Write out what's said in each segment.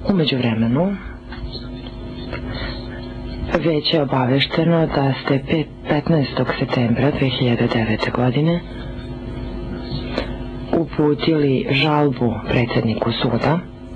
U međuvremenu, već je obavešteno da ste 15. septembra 2009. godine uputili žalbu predsjedniku suda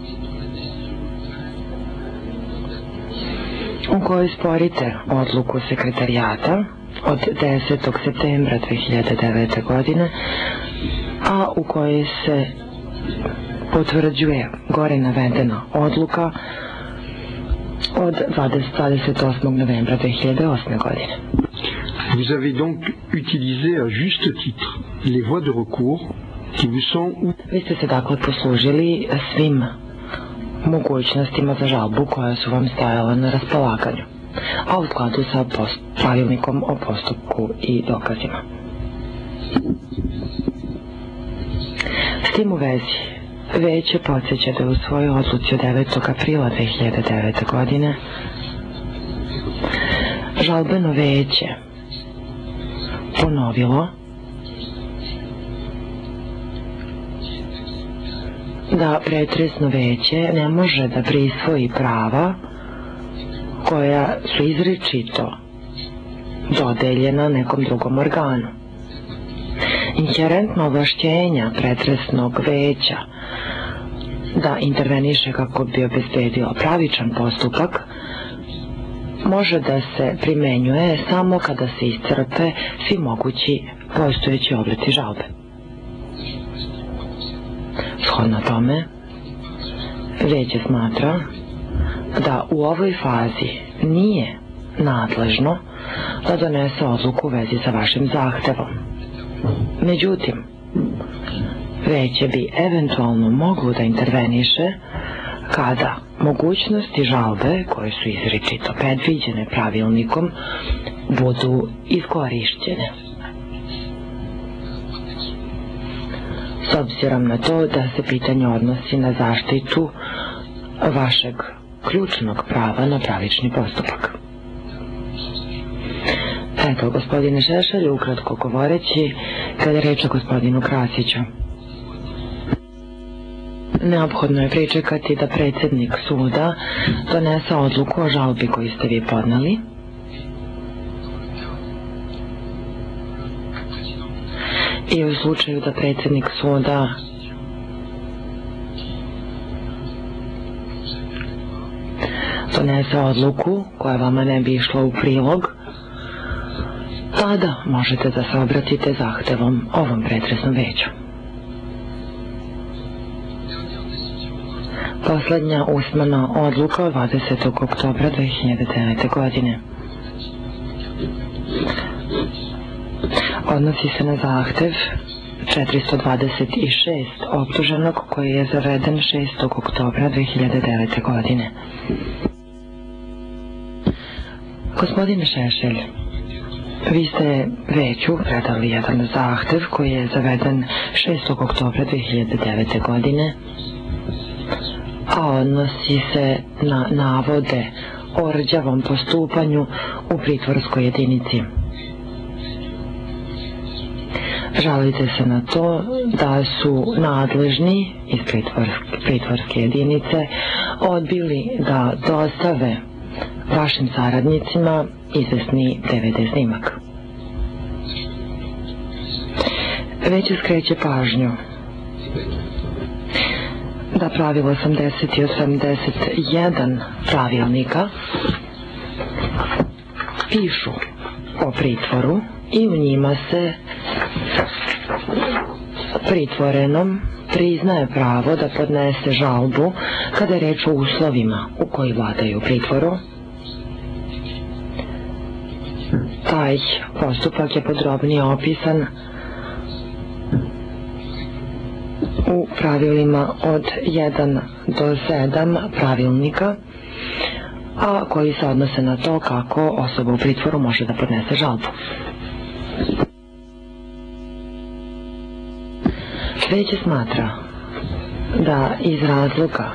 u kojoj sporite odluku sekretarijata od 10. septembra 2009. godine, a u kojoj se potvrđuje gore navedena odluka od 28. novembra 2008. godine. Vous avez donc utilisé à juste titre les voies de recours qui vous sont... Vi ste se dakle poslužili svim mogućnostima za žalbu koja su vam stajala na raspolaganju, a u skladu sa pravilnikom o postupku i dokazima. S tim u vezi, Veće podsjeća da u svojoj odluci od 9. aprila 2009. godine žalbeno veće ponovilo da pretresno veće ne može da prisvoji prava koja su izričito dodeljena nekom drugom organu. Inherentno ovlašćenja pretresnog veća da interveniše kako bi obezbedio pravičan postupak može da se primenjuje samo kada se iscrpe svi mogući postojeći oblici žalbe. Shodno tome, Veće smatra da u ovoj fazi nije nadležno da donese odluku u vezi sa vašim zahtevom. Međutim, Veće bi eventualno moglo da interveniše kada mogućnosti žalbe, koje su izričito predviđene pravilnikom, budu iskorišćene. S obzirom na to da se pitanje odnosi na zaštitu vašeg ključnog prava na pravični postupak. Eto, gospodine Šešelj, ukratko govoreći, kada je reč o gospodinu Krasiću, neophodno je pričekati da predsjednik suda donese odluku o žalbi koju ste vi podneli i u slučaju da predsjednik suda donese odluku koja vama ne bi išla u prilog, tada možete da se obratite zahtevom ovom pretresnom veću. Poslednja usmena odluka od 20. oktobra 2009. godine odnosi se na zahtev 426 optuženog koji je zaveden 6. oktobra 2009. godine. Gospodine Šešelj, vi ste Veću predali jedan zahtev koji je zaveden 6. oktobra 2009. godine, a odnosi se na navode o rđavom postupanju u pritvorskoj jedinici. Žalite se na to da su nadležni iz pritvorske jedinice odbili da dostave vašim saradnicima izvesni DVD snimak. Veće skreće pažnju da pravilo 80 i 81 pravilnika pišu o pritvoru i u njima se pritvorenom priznaje pravo da podnese žalbu kada je reč o uslovima u koji vladaju u pritvoru. Taj postupak je podrobnije opisan u pravilima od 1 do 7 pravilnika, a koji se odnose na to kako osoba u pritvoru može da podnese žalbu. Veće smatra da iz razloga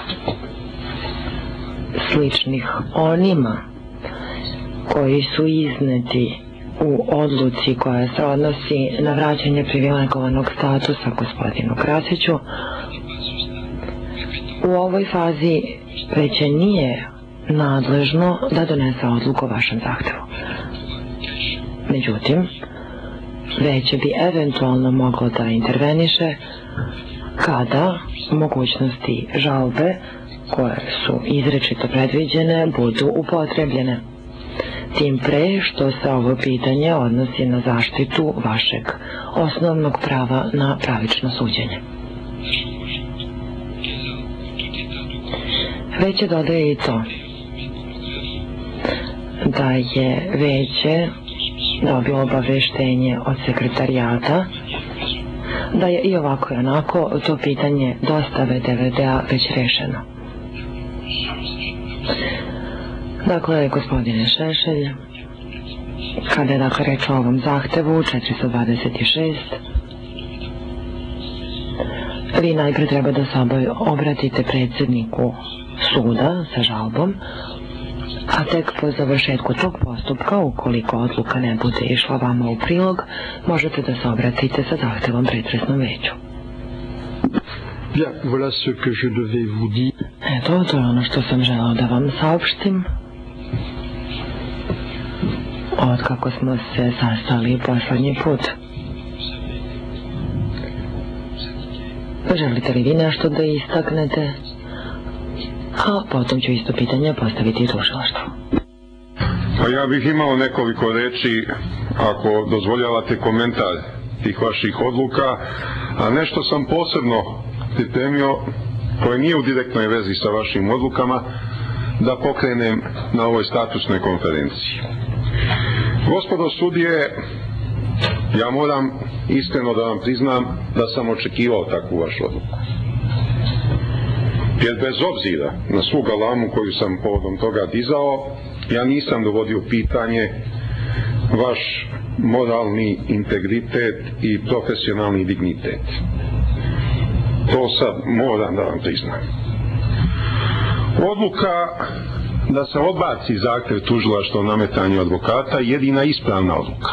sličnih onima koji su izneti u odluci koja se odnosi na vraćanje privilegovanog statusa gospodinu Krasiću, u ovoj fazi veće nije nadležno da donese odluku o vašem zahtevu. Međutim, veće bi eventualno moglo da interveniše kada mogućnosti žalbe koje su izričito predviđene budu upotrebljene. Tim pre što se ovo pitanje odnosi na zaštitu vašeg osnovnog prava na pravično suđenje. Veće dodaje i to da je veće dobilo obaveštenje od sekretarijata da je i ovako i onako to pitanje dostave DVD-a već rešeno. Dakle, gospodine Šešelj, kada je dakle reč o ovom zahtevu 426, vi najpre treba da se obratite predsjedniku suda sa žalbom, a tek po završetku tog postupka, ukoliko odluka ne bude išla vama u prilog, možete da se obratite sa zahtevom pretresnom veću. Bien, voilà ce que je devais vous dire. Eto, to je ono što sam želao da vam saopštim. Od kako smo se sastali poslednji put. Želite li vi nešto da istaknete? A potom ću isto pitanje postaviti i tužilaštvu. Pa ja bih imao nekoliko reči, ako dozvoljavate komentar tih vaših odluka, a nešto sam posebno pripremio koje nije u direktnoj vezi sa vašim odlukama da pokrenem na ovoj statusnoj konferenciji. Gospodo sudije, ja moram iskreno da vam priznam da sam očekivao takvu vašu odluku. Jer bez obzira na svu galamu koju sam povodom toga dizao, ja nisam dovodio pitanje vaš moralni integritet i profesionalni dignitet. To sad moram da vam priznam. Odluka da se odbaci zahtev tužilaštva o nametanju advokata je jedina ispravna odluka.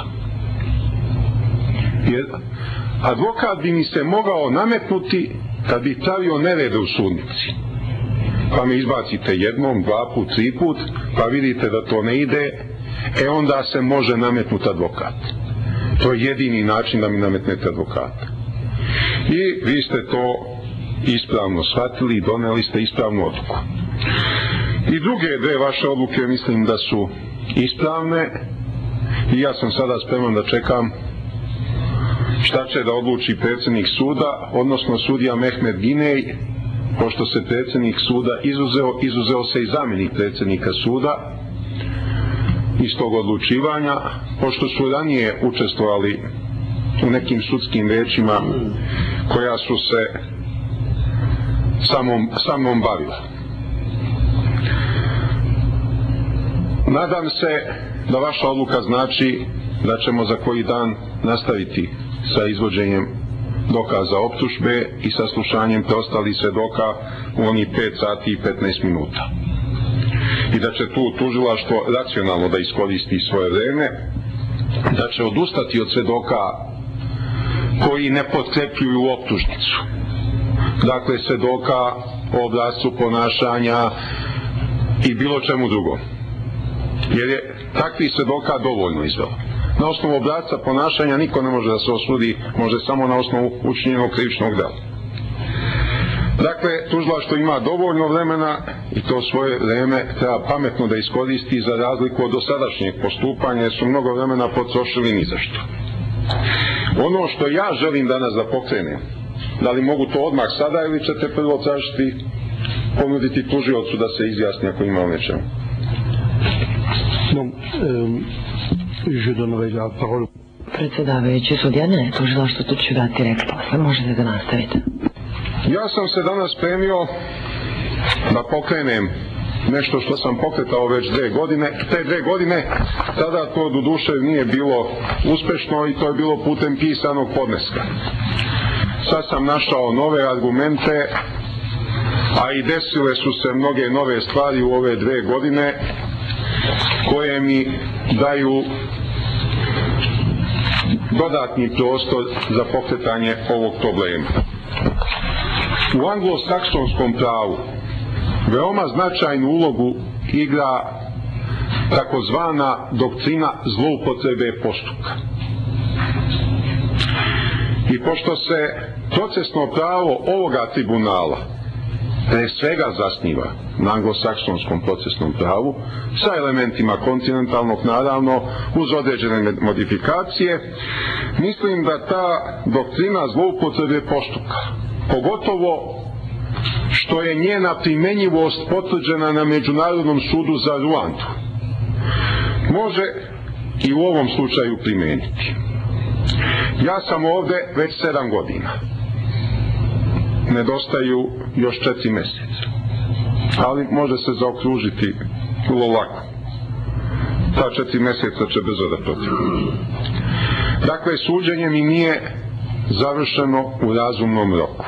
Jer advokat bi mi se mogao nametnuti kad bi pravio nerede u sudnici. Pa me izbacite jednom, dva put, tri put, pa vidite da to ne ide, onda se može nametnuti advokat. To je jedini način da mi nametnete advokata. I vi ste to ispravno shvatili i doneli ste ispravnu odluku. I druge dve vaše odluke mislim da su ispravne i ja sam sada spreman da čekam šta će da odluči predsjednik suda, odnosno sudija Mehmed Ginej, pošto se predsjednik suda izuzeo se i zamjenik predsjednika suda iz tog odlučivanja, pošto su ranije učestvovali u nekim sudskim većima koja su se sa mnom bavila. Nadam se da vaša odluka znači da ćemo za koji dan nastaviti sa izvođenjem dokaza optužbe i saslušanjem preostalih svedoka u onih 5 sati i 15 minuta. I da će tu tužilaštvo racionalno da iskoristi svoje vreme, da će odustati od svedoka koji ne potkrepljuju optužnicu. Dakle, svedoka o obrascu ponašanja i bilo čemu drugom. Jer je takvih svedoka dovoljno izvelo. Na osnovu obrasca ponašanja niko ne može da se osudi, može samo na osnovu učinjenog krivičnog dela. Dakle, tužilaštvo ima dovoljno vremena i to svoje vreme treba pametno da iskoristi za razliku od dosadašnjeg postupanja, jer su mnogo vremena potrošili ni za što. Ono što ja želim danas da pokrenem, da li mogu to odmah sada ili ćete prvo tražiti, ponuditi tužiocu da se izjasni ako ima o nečemu? Predsjedavajući sudija, ne, tužilaštvo tu ću dati reč posle, možete da nastavite. Ja sam se danas spremio da pokrenem nešto što sam pokretao već 2 godine. Te 2 godine tada to do duše nije bilo uspešno i to je bilo putem pisanog podneska. Sad sam našao nove argumente, a i desile su se mnoge nove stvari u ove 2 godine koje mi daju dodatni prostor za pokretanje ovog problema. U anglosaksonskom pravu veoma značajnu ulogu igra takozvana doktrina zloupotrebe postupka. I pošto se procesno pravo ovoga tribunala pre svega zasniva na anglosaksonskom procesnom pravu, sa elementima kontinentalnog, naravno, uz određene modifikacije, mislim da ta doktrina zloupotrebe postupka, pogotovo što je njena primenjivost potvrđena na Međunarodnom sudu za Ruandu, može i u ovom slučaju primeniti. Ja sam ovde već 7 godina. Nedostaju još 4 meseca. Ali može se zaokružiti vrlo lako. Ta 4 meseca će brzo da proteknu. Dakle, suđenje mi nije završeno u razumnom roku.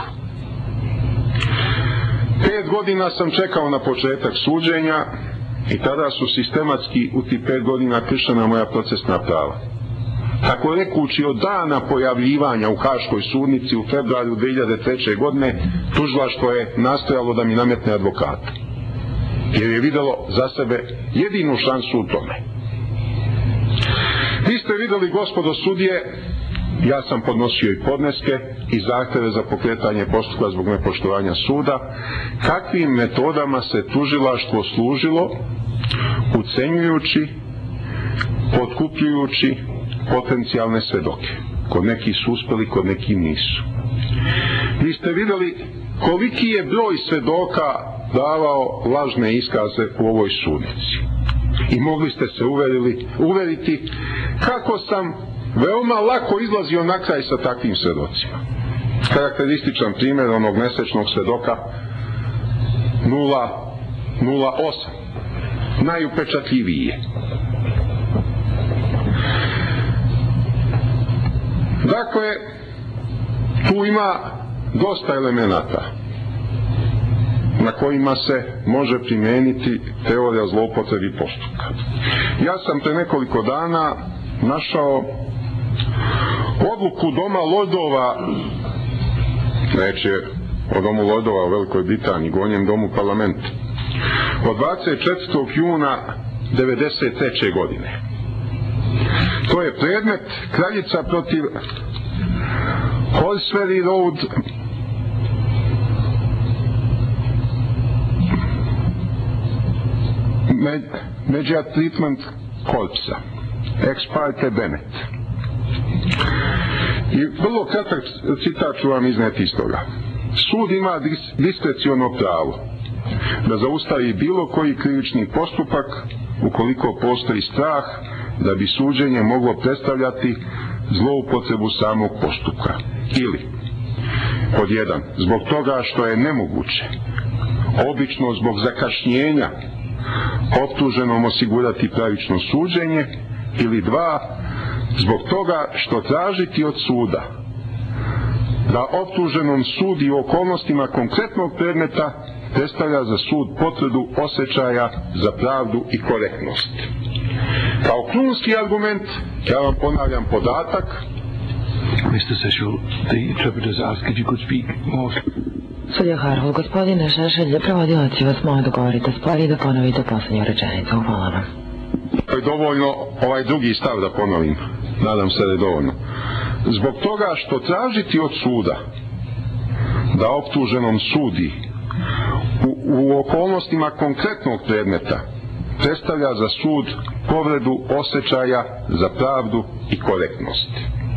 5 godina sam čekao na početak suđenja i tada su sistematski u tih 5 godina kršena moja procesna prava. Tako rekući, od dana pojavljivanja u Haškoj sudnici u februaru 2003. godine, tužilaštvo je nastojalo da mi nametne advokata, jer je videlo za sebe jedinu šansu u tome. Vi ste videli, gospodo sudije, ja sam podnosio i podneske i zahteve za pokretanje postupka zbog nepoštovanja suda, kakvim metodama se tužilaštvo služilo, ucenjujući, potkupljujući potencijalne svedoke. Kod nekih su uspeli, kod nekih nisu. Vi ste videli koliki je broj svedoka davao lažne iskaze u ovoj sudnici. I mogli ste se uveriti kako sam veoma lako izlazio na kraj sa takvim svedocima. Karakterističan primjer onog nesečnog svedoka 008. Najupečatljiviji je. Dakle, tu ima dosta elemenata na kojima se može primijeniti teorija zloupotrebi postupka. Ja sam pre nekoliko dana našao odluku Doma lordova, neće o Domu lordova u Velikoj Britaniji, Gornjem domu parlamenta, od 24. juna 1993. godine. To je predmet Kraljica protiv Horseferry Road Media Treatment Corpsa, ex parte Bennett. I vrlo kratak citat ću vam izneti iz toga. Sud ima diskreciono pravo da zaustavi bilo koji krivični postupak ukoliko postoji strah da bi suđenje moglo predstavljati zloupotrebu samog postupka. Ili, pod 1, zbog toga što je nemoguće, obično zbog zakašnjenja, optuženom osigurati pravično suđenje, ili 2, zbog toga što tražiti od suda da optuženom sudi u okolnostima konkretnog predmeta predstavlja za sud potvrdu osjećaja za pravdu i korektnost. Kao krunski argument, ja vam ponavljam podatak. Mr. Sešel, the interpreters ask if you could speak more. Sudija Harhol, gospodine Šešelj, prevodilac vas moje da govorite spori i da ponovite posljednju rečenicu. Hvala vam. To je dovoljno, ovaj drugi stav da ponovim. Nadam se da je dovoljno. Zbog toga što tražiti od suda da optuženom sudi u okolnostima konkretnog predmeta predstavlja za sud povredu osjećaja za pravdu i korektnost.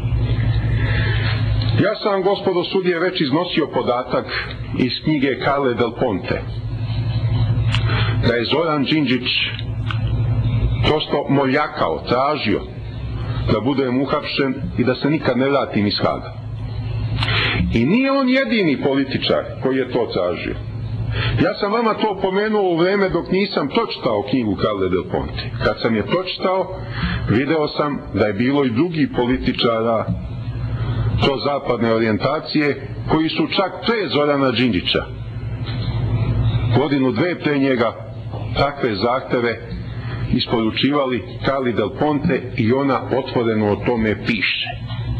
Ja sam, gospodo sudije, već iznosio podatak iz knjige Carle Del Ponte da je Zoran Đinđić prosto moljakao, tražio da budem uhapšen i da se nikad ne vratim iz Haga. I nije on jedini političar koji je to tražio. Ja sam vama to pomenuo u vreme dok nisam pročitao knjigu Carle Del Ponte. Kad sam je pročitao, video sam da je bilo i drugih političara zapadne orijentacije koji su čak pre Zorana Đinđića, godinu, dve pre njega, takve zahteve isporučivali Carli Del Ponte i ona otvoreno o tome piše.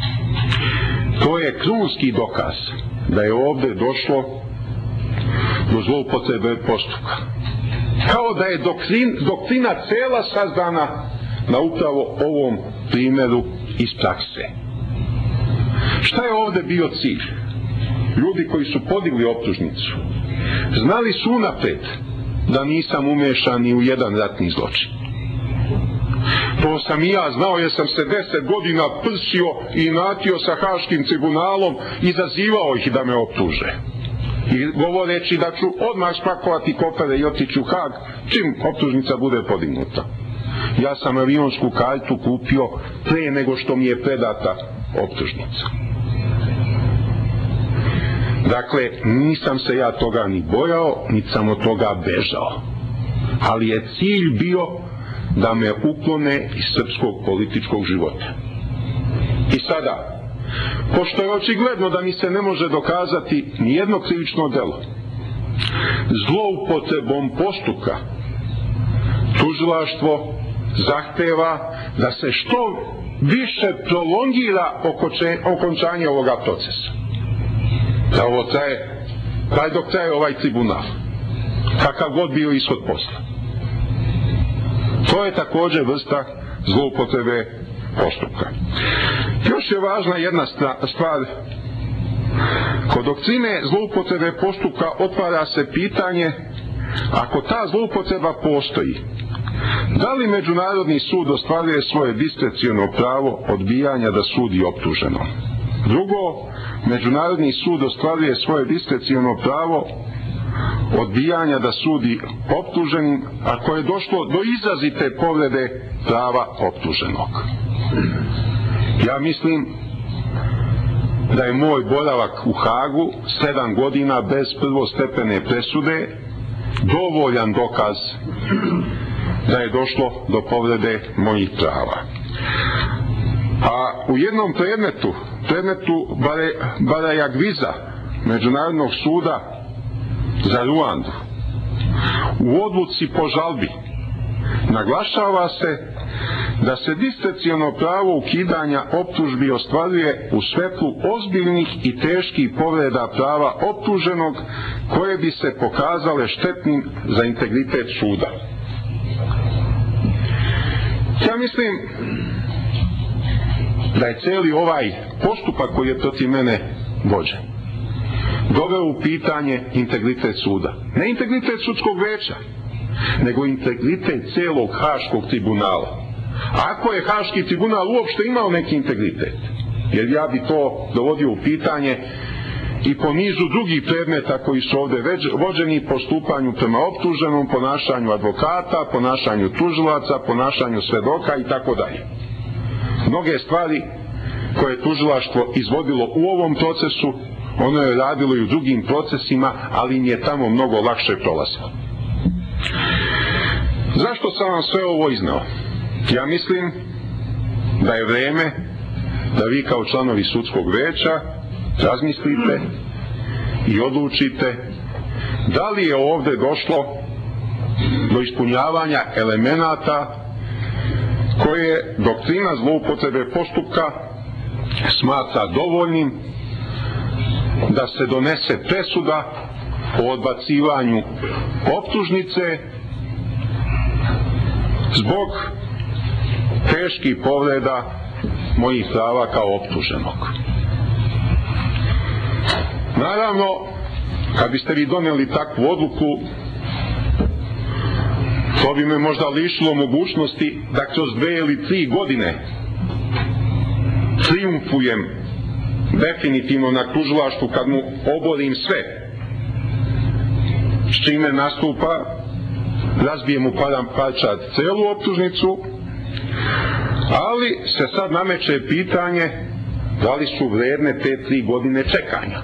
To je krunski dokaz da je ovde došlo do zloupotrebe postupka. Kao da je doktrina cela sazdana na upravo ovom primjeru iz prakse. Šta je ovdje bio cilj? Ljudi koji su podigli optužnicu znali su unapred da nisam umešan ni u jedan ratni zločin. To sam i ja znao, jer sam se 10 godina prsio i natio sa Haškim tribunalom i zazivao ih da me optuže. I govoreći da ću odmah spakovati kofere i otići u Hag čim optužnica bude podignuta. Ja sam avionsku kartu kupio pre nego što mi je predata optužnica. Dakle, nisam se ja toga ni bojao, niti sam od toga bežao. Ali je cilj bio da me uklone iz srpskog političkog života. I sada, pošto je očigledno da mi se ne može dokazati nijedno krivično delo, zloupotrebom postupka tužilaštvo zahteva da se što više prolongira okončanje ovoga procesa. Da ovo traje, dok traje ovaj tribunal, kakav god bio ishod posla. To je također vrsta zloupotrebe postupka. Još je važna jedna stvar. Kod doktrine zloupotrebe postupka otvara se pitanje, ako ta zloupotreba postoji, da li Međunarodni sud ostvaruje svoje diskreciono pravo odbijanja da sudi optuženom? Drugo, Međunarodni sud ostvaruje svoje diskreciono pravo odbijanja da sudi optuženim ako je došlo do izrazite povrede prava optuženog. Ja mislim da je moj boravak u Hagu 7 godina bez prvostepene presude dovoljan dokaz da je došlo do povrede mojih prava. A u jednom predmetu Barajagviza Međunarodnog suda za Ruandu, u odluci po žalbi naglašava se da se diskreciono pravo ukidanja optužbi ostvaruje u svetlu ozbiljnih i teških povreda prava optuženog koje bi se pokazale štetnim za integritet suda. Ja mislim da je cijeli ovaj postupak koji je protiv mene vođen doveo u pitanje integritet suda. Ne integritet sudskog veća, nego integritet cijelog Haškog tribunala. Ako je Haški tribunal uopšte imao neki integritet, jer ja bi to dovodio u pitanje i po nizu drugih predmeta koji su ovdje vođeni, postupanju prema optuženom, ponašanju advokata, ponašanju tužilaca, ponašanju svedoka i tako dalje. Mnoge stvari koje je tužilaštvo izvodilo u ovom procesu, ono je radilo i u drugim procesima, ali im je tamo mnogo lakše prolazilo. Zašto sam vam sve ovo iznao? Ja mislim da je vreme da vi kao članovi sudskog veća razmislite i odlučite da li je ovdje došlo do ispunjavanja elemenata koje doktrina zloupotrebe postupka smatra dovoljnim da se donese presuda o odbacivanju optužnice zbog teških povreda mojih prava kao optuženog. Naravno, kad biste vi donijeli takvu odluku, to bi me možda lišilo mogućnosti da kroz 2 ili 3 godine trijumfujem definitivno na tužilaštvu kad mu oborim sve, s čime nastupa, razbijem mu parčad celu optužnicu, ali se sad nameće pitanje da li su vredne te 3 godine čekanja.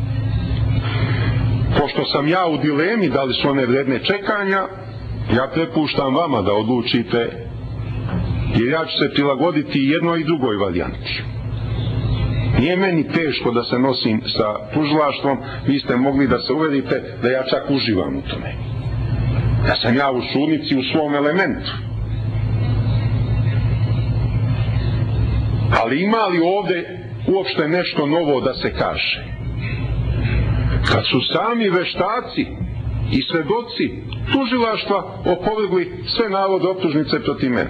Pošto sam ja u dilemi da li su one vredne čekanja, ja prepuštam vama da odlučite, jer ja ću se prilagoditi jednoj i drugoj varijanti. Nije meni teško da se nosim sa tužilaštvom, vi ste mogli da se uverite da ja čak uživam u tome. Da sam ja u sudnici u svom elementu. Ali ima li ovdje uopšte nešto novo da se kaže? Kad su sami veštaci i svedoci tužilaštva opovrgli sve navode optužnice protiv mene.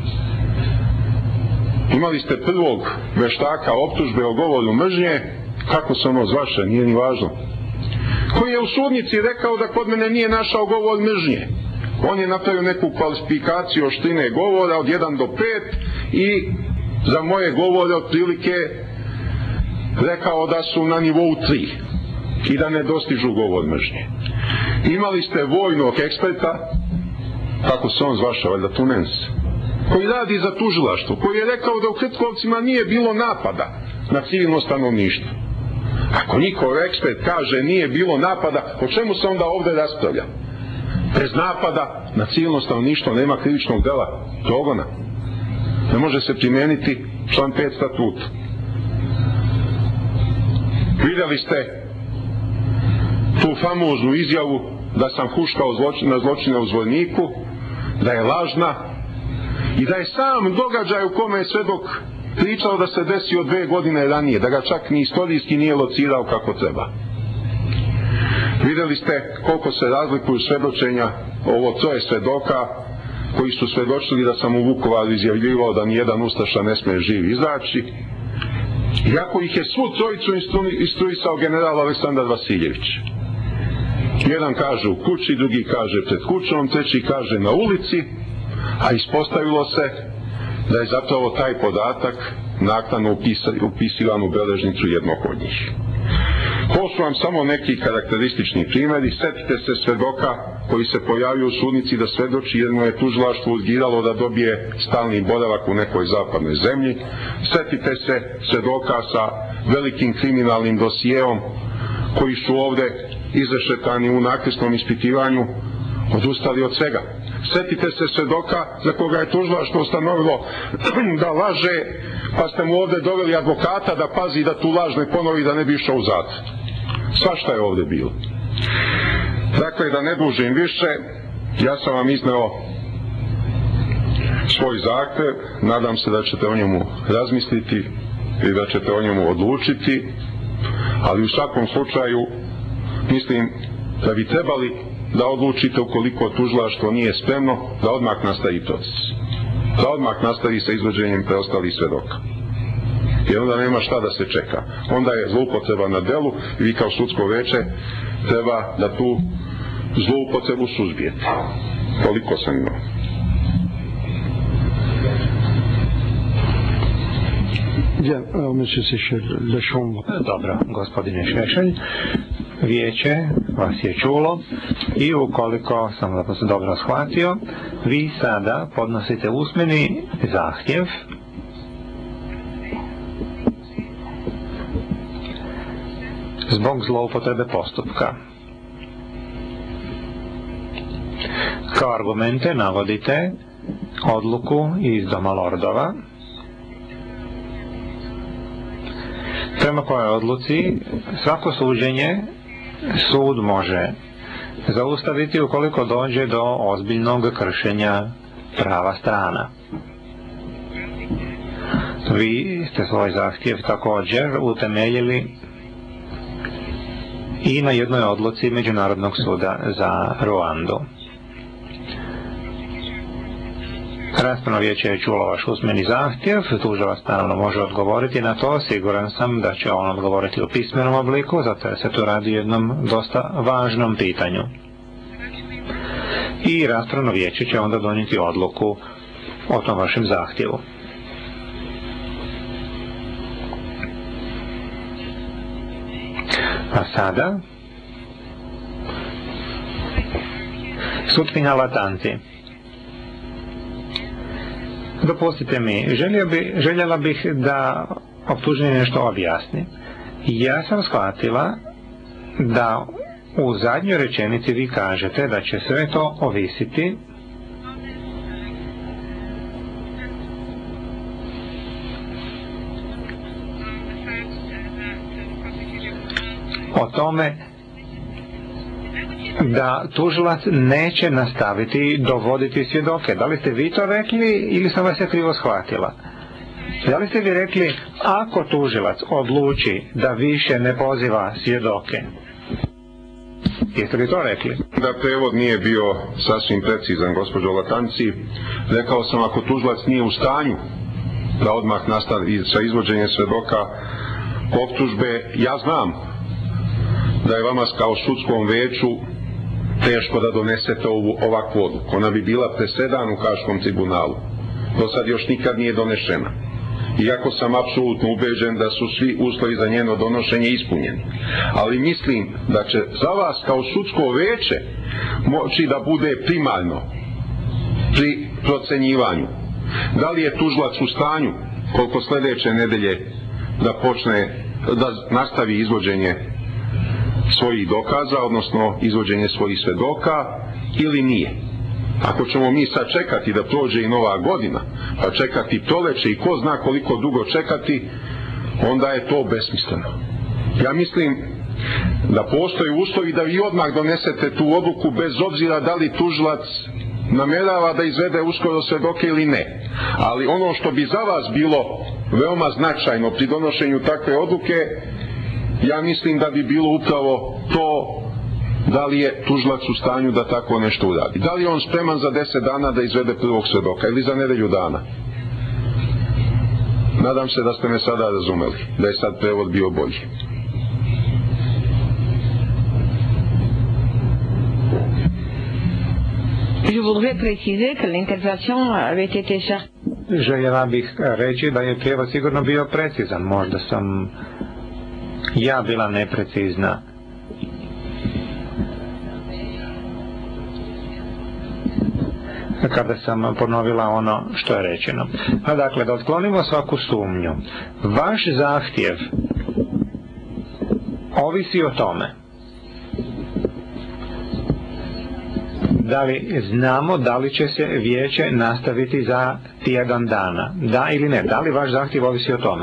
Imali ste prvog veštaka optužbe o govoru mržnje, kako se ono zvaše, nije ni važno, koji je u sudnici rekao da kod mene nije našao govor mržnje. On je napravio neku kvalifikaciju oštrine govora od 1 do 5 i za moje govore otprilike rekao da su na nivou 3 i da ne dostižu govor mržnje. Imali ste vojnog eksperta, kako se on zvaša, valjda Tunens, koji radi za tužilaštvo, koji je rekao da u Krtkovcima nije bilo napada na civilno stanovništvo. Ako njihov ekspert kaže nije bilo napada, o čemu se onda ovde raspravlja? Bez napada na civilno stanovništvo nema krivičnog dela progona. Ne može se primijeniti član 5 statuta. Vidjeli ste tu famoznu izjavu da sam huškao na zločine u Zvorniku, da je lažna i da je sam događaj u kome je svedok pričao da se desio 2 godine ranije, da ga čak ni istorijski nije locirao kako treba. Vidjeli ste koliko se razlikuju svedočenja ovo troje svedoka koji su svedočili da sam u Vukovaru izjavljivao da nijedan ustaša ne smije živ izaći, iako ih je svu trojicu instruisao general Aleksandar Vasiljević. Jedan kaže u kući, drugi kaže pred kućom, treći kaže na ulici, a ispostavilo se da je zapravo taj podatak naknadno upisivan u beležnicu jednog od njih. To su vam samo neki karakteristični primjeri. Setite se svedoka koji se pojavio u sudnici da svedoči jer mu je tužilaštvo urgiralo da dobije stalni boravak u nekoj zapadnoj zemlji. Setite se svedoka sa velikim kriminalnim dosijeom koji su ovde izrešetani u nakrisnom ispitivanju odustali od svega. Setite se svedoka za koga je tužilaštvo ustanovilo da laže, pa ste mu ovde doveli advokata da pazi da tu laž ne ponovi, da ne bi išao u zatvor. Svašta je ovde bilo. Dakle, da ne dužim više, ja sam vam izneo svoj zahtev, nadam se da ćete o njemu razmisliti i da ćete o njemu odlučiti, ali u svakom slučaju mislim da bi trebali da odlučite ukoliko tužilaštvo nije spremno da odmah nastavi proces. Da odmah nastavi sa izvođenjem preostalih svedoka. Jer onda nema šta da se čeka. Onda je zloupotreba na delu i vi kao sudsko veće treba da tu zloupotrebu suzbijete. Toliko sam imao. Dobro, gospodine Šešelj, vijeće vas je čulo i ukoliko sam vas dobro shvatio, vi sada podnosite usmeni zahtjev zbog zloupotrebe postupka. Kao argumente navodite odluku iz Doma lordova prema kojoj odluci svako suđenje sud može zaustaviti ukoliko dođe do ozbiljnog kršenja prava strana. Vi ste svoj zahtjev također utemeljili i na jednoj odluci Međunarodnog suda za Ruandu. Raspravno vijeće je čulo vaš usmeni zahtjev, tužilac naravno može odgovoriti na to, siguran sam da će on odgovoriti u pismenom obliku, zato se tu radi o jednom dosta važnom pitanju. I raspravno vijeće će onda donijeti odluku o tom vašem zahtjevu. A sada sutkinja Latanti. Dopustite mi, željela bih da optuženi nešto objasni. Ja sam shvatila da u zadnjoj rečenici vi kažete da će sve to ovisiti o tome da tužilac neće nastaviti dovoditi svjedoke. Da li ste vi to rekli ili sam vas je krivo shvatila? Da li ste vi rekli ako tužilac odluči da više ne poziva svjedoke Jeste li to rekli? Da prevod nije bio sasvim precizan, gospođo Latanci. Rekao sam, ako tužilac nije u stanju da odmah nastavi sa izvođenjem svedoka optužbe, ja znam da je vama kao sudskom veću teško da donesete ovakvu odluku. Ona bi bila presedan u Haškom tribunalu. Do sad još nikad nije donešena. Iako sam apsolutno ubeđen da su svi uslovi za njeno donošenje ispunjeni. Ali mislim da će za vas kao sudsko veće moći da bude primarno pri procenjivanju. Da li je tužilac u stanju koliko sljedeće nedelje da nastavi izvođenje svojih dokaza, odnosno izvođenje svojih svedoka, ili nije. Ako ćemo mi sad čekati da prođe i nova godina, pa čekati proleće i ko zna koliko dugo čekati, onda je to besmisleno. Ja mislim da postoje uslovi da vi odmah donesete tu odluku bez obzira da li tužilac namerava da izvede uskoro svedoke ili ne. Ali ono što bi za vas bilo veoma značajno pri donošenju takve odluke, ja mislim da bi bilo upravo to da li je tužilac u stanju da tako nešto uradi. Da li je on spreman za 10 dana da izvede prvog svedoka ili za nedelju dana. Nadam se da ste me sada razumeli, da je sad prevod bio bolji. Je voudrais préciser que l'intervention avait été faite. Željela bih reći da je prijevod sigurno bio precizan. Možda sam ja bila neprecizna. Kada sam ponovila ono što je rečeno. Pa dakle, da otklonimo svaku sumnju. Vaš zahtjev ovisi o tome da li znamo da li će se vijeće nastaviti za tjedan dana. Da ili ne? Da li vaš zahtjev ovisi o tome?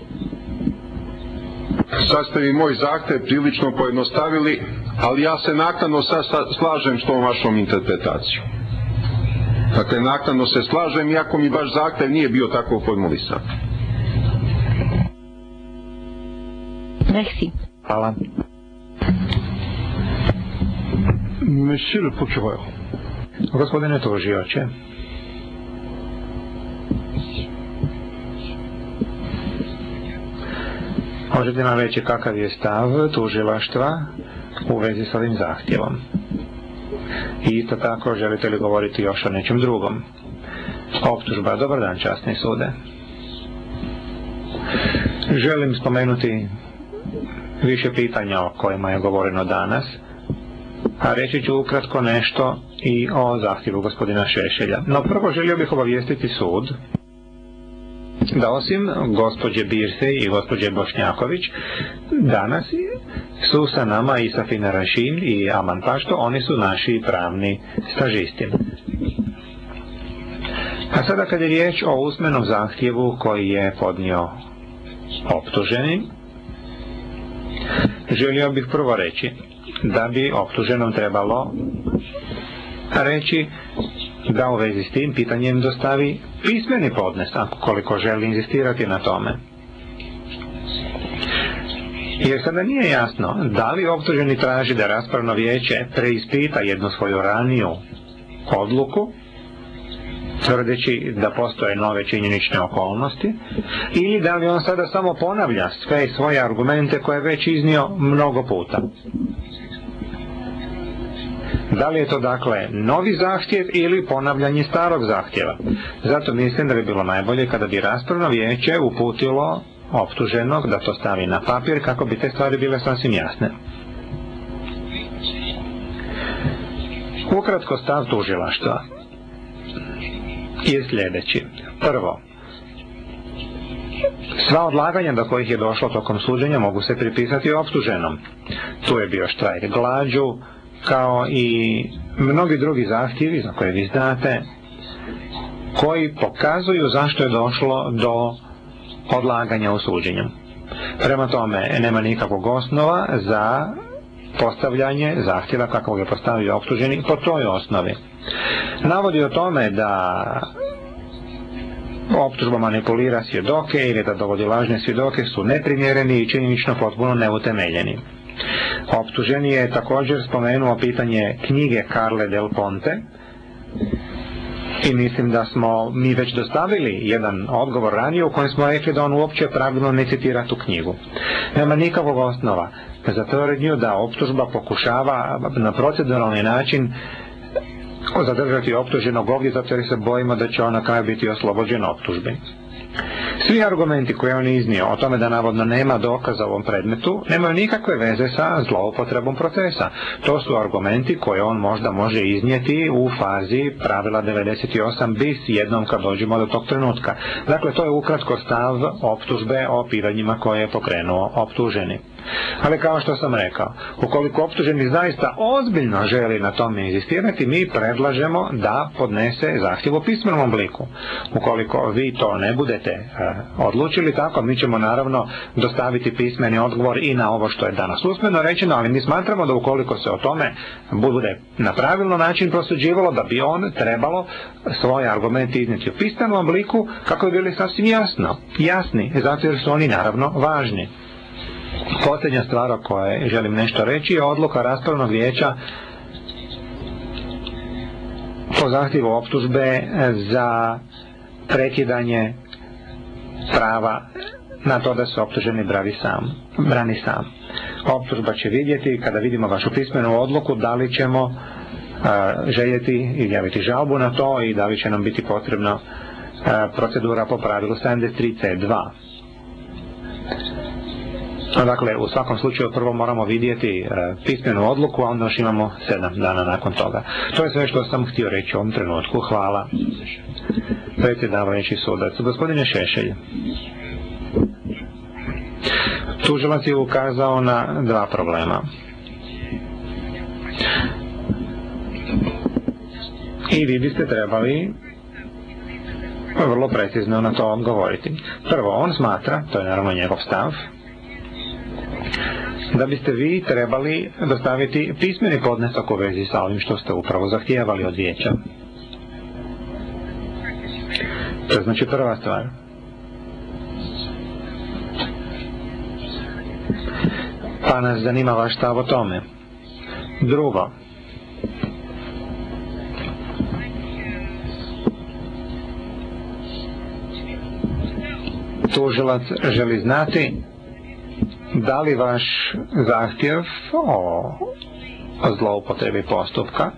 Sad ste mi moj zahtjev prilično pojednostavili, ali ja se naknadno slažem s tom vašom interpretacijom. Dakle, naknadno se slažem, iako mi baš zahtjev nije bio tako formulisan. Merci. Hvala. Monsieur le procureur. Gospodine tužioče. Možete nam reći kakav je stav tužilaštva u vezi s ovim zahtjevom? I isto tako, želite li govoriti još o nečem drugom? Optužba. Dobar dan, časni sude. Želim spomenuti više pitanja o kojima je govoreno danas, a reći ću ukratko nešto i o zahtjevu gospodina Šešelja. No prvo želio bih obavijestiti sud da osim gospođe Birse i gospođe Bošnjaković, danas su sa nama i Safina Rašin i Aman Pašto, oni su naši pravni stažisti. A sada kad je riječ o usmenom zahtjevu koji je podnio optuženi, želio bih prvo reći da bi optuženom trebalo reći da u vezi s tim pitanjem dostavi pismeni podnesak, koliko želi inzistirati na tome. Jer sada nije jasno da li optuženi traži da raspravno vijeće preispita jednu svoju raniju odluku, tvrdeći da postoje nove činjenične okolnosti, ili da li on sada samo ponavlja sve svoje argumente koje je već iznio mnogo puta. Da li je to dakle novi zahtjev ili ponavljanje starog zahtjeva? Zato mislim da bi bilo najbolje kada bi raspravno vijeće uputilo optuženog da to stavi na papir kako bi te stvari bile sasvim jasne. Ukratko, stav tužilaštva je sljedeći. Prvo, sva odlaganja do kojih je došlo tokom suđenja mogu se pripisati optuženom. Tu je bio štrajk glađu, kao i mnogi drugi zahtjevi za koje vi znate, koji pokazuju zašto je došlo do odlaganja u suđenju. Prema tome, nema nikakvog osnova za postavljanje zahtjeva kakvog je postavio optuženi po toj osnovi. Navodi o tome da optužba manipulira svjedoke ili da dovodi lažne svjedoke su neprimjereni i činjenično potpuno neutemeljeni. Optuženi je također spomenuo pitanje knjige Carle Del Ponte i mislim da smo mi već dostavili jedan odgovor ranije u kojem smo rekli da on uopće pravilno ne citira tu knjigu. Nema nikakvog osnova za tvrdnju da optužba pokušava na proceduralni način zadržati optuženog ovdje zato jer se bojimo da će on na kraju biti oslobođen optužbe. Svi argumenti koje on iznio o tome da navodno nema dokaza u ovom predmetu nemaju nikakve veze sa zloupotrebom procesa. To su argumenti koje on možda može iznijeti u fazi pravila 98 bis jednom kad dođemo do tog trenutka. Dakle, to je ukratko stav optužbe o pitanjima koje je pokrenuo optuženi. Ali kao što sam rekao, ukoliko optuženi zaista ozbiljno želi na tome inzistirati, mi predlažemo da podnese zahtjev u pismenom obliku. Ukoliko vi to ne budete odlučili tako, mi ćemo naravno dostaviti pismeni odgovor i na ovo što je danas usmeno rečeno, ali mi smatramo da ukoliko se o tome bude na pravilno način prosuđivalo, da bi on trebalo svoje argumente iznijeti u pismenom obliku kako bi bili sasvim jasni, zato jer su oni naravno važni. Posljednja stvar o kojoj želim nešto reći je odluka raspravnog vijeća po zahtjevu optužbe za prekidanje prava na to da se optuženi brani sam. Optužba će vidjeti, kada vidimo vašu pismenu odluku, da li ćemo željeti i javiti žalbu na to i da li će nam biti potrebna procedura po pravilu 73C2. Dakle, u svakom slučaju prvo moramo vidjeti pismenu odluku, a onda još imamo 7 dana nakon toga. To je sve što sam htio reći u ovom trenutku. Hvala. Predsjedavajući sudac. Gospodine Šešelj, tužilac je ukazao na 2 problema. I vi biste trebali vrlo precizno na to odgovoriti. Prvo, on smatra, to je naravno njegov stav, da biste vi trebali dostaviti pismeni podnesak u vezi sa ovim što ste upravo zahtijevali od vijeća. To je znači prva stvar. Pa nas zanima vaš stav o tome. Drugo, tužilac želi znati da li vaš zahtjev o zloupotrebi postupka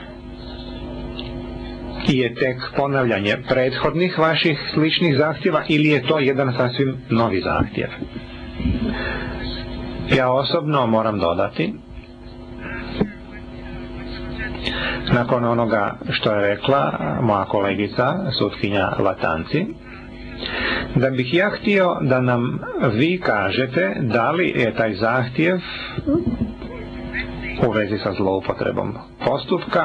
je tek ponavljanje prethodnih vaših sličnih zahtjeva ili je to jedan sasvim novi zahtjev. Ja osobno moram dodati, nakon onoga što je rekla moja kolegica sutkinja Latanci, da bih ja htio da nam vi kažete da li je taj zahtjev u vezi sa zloupotrebom postupka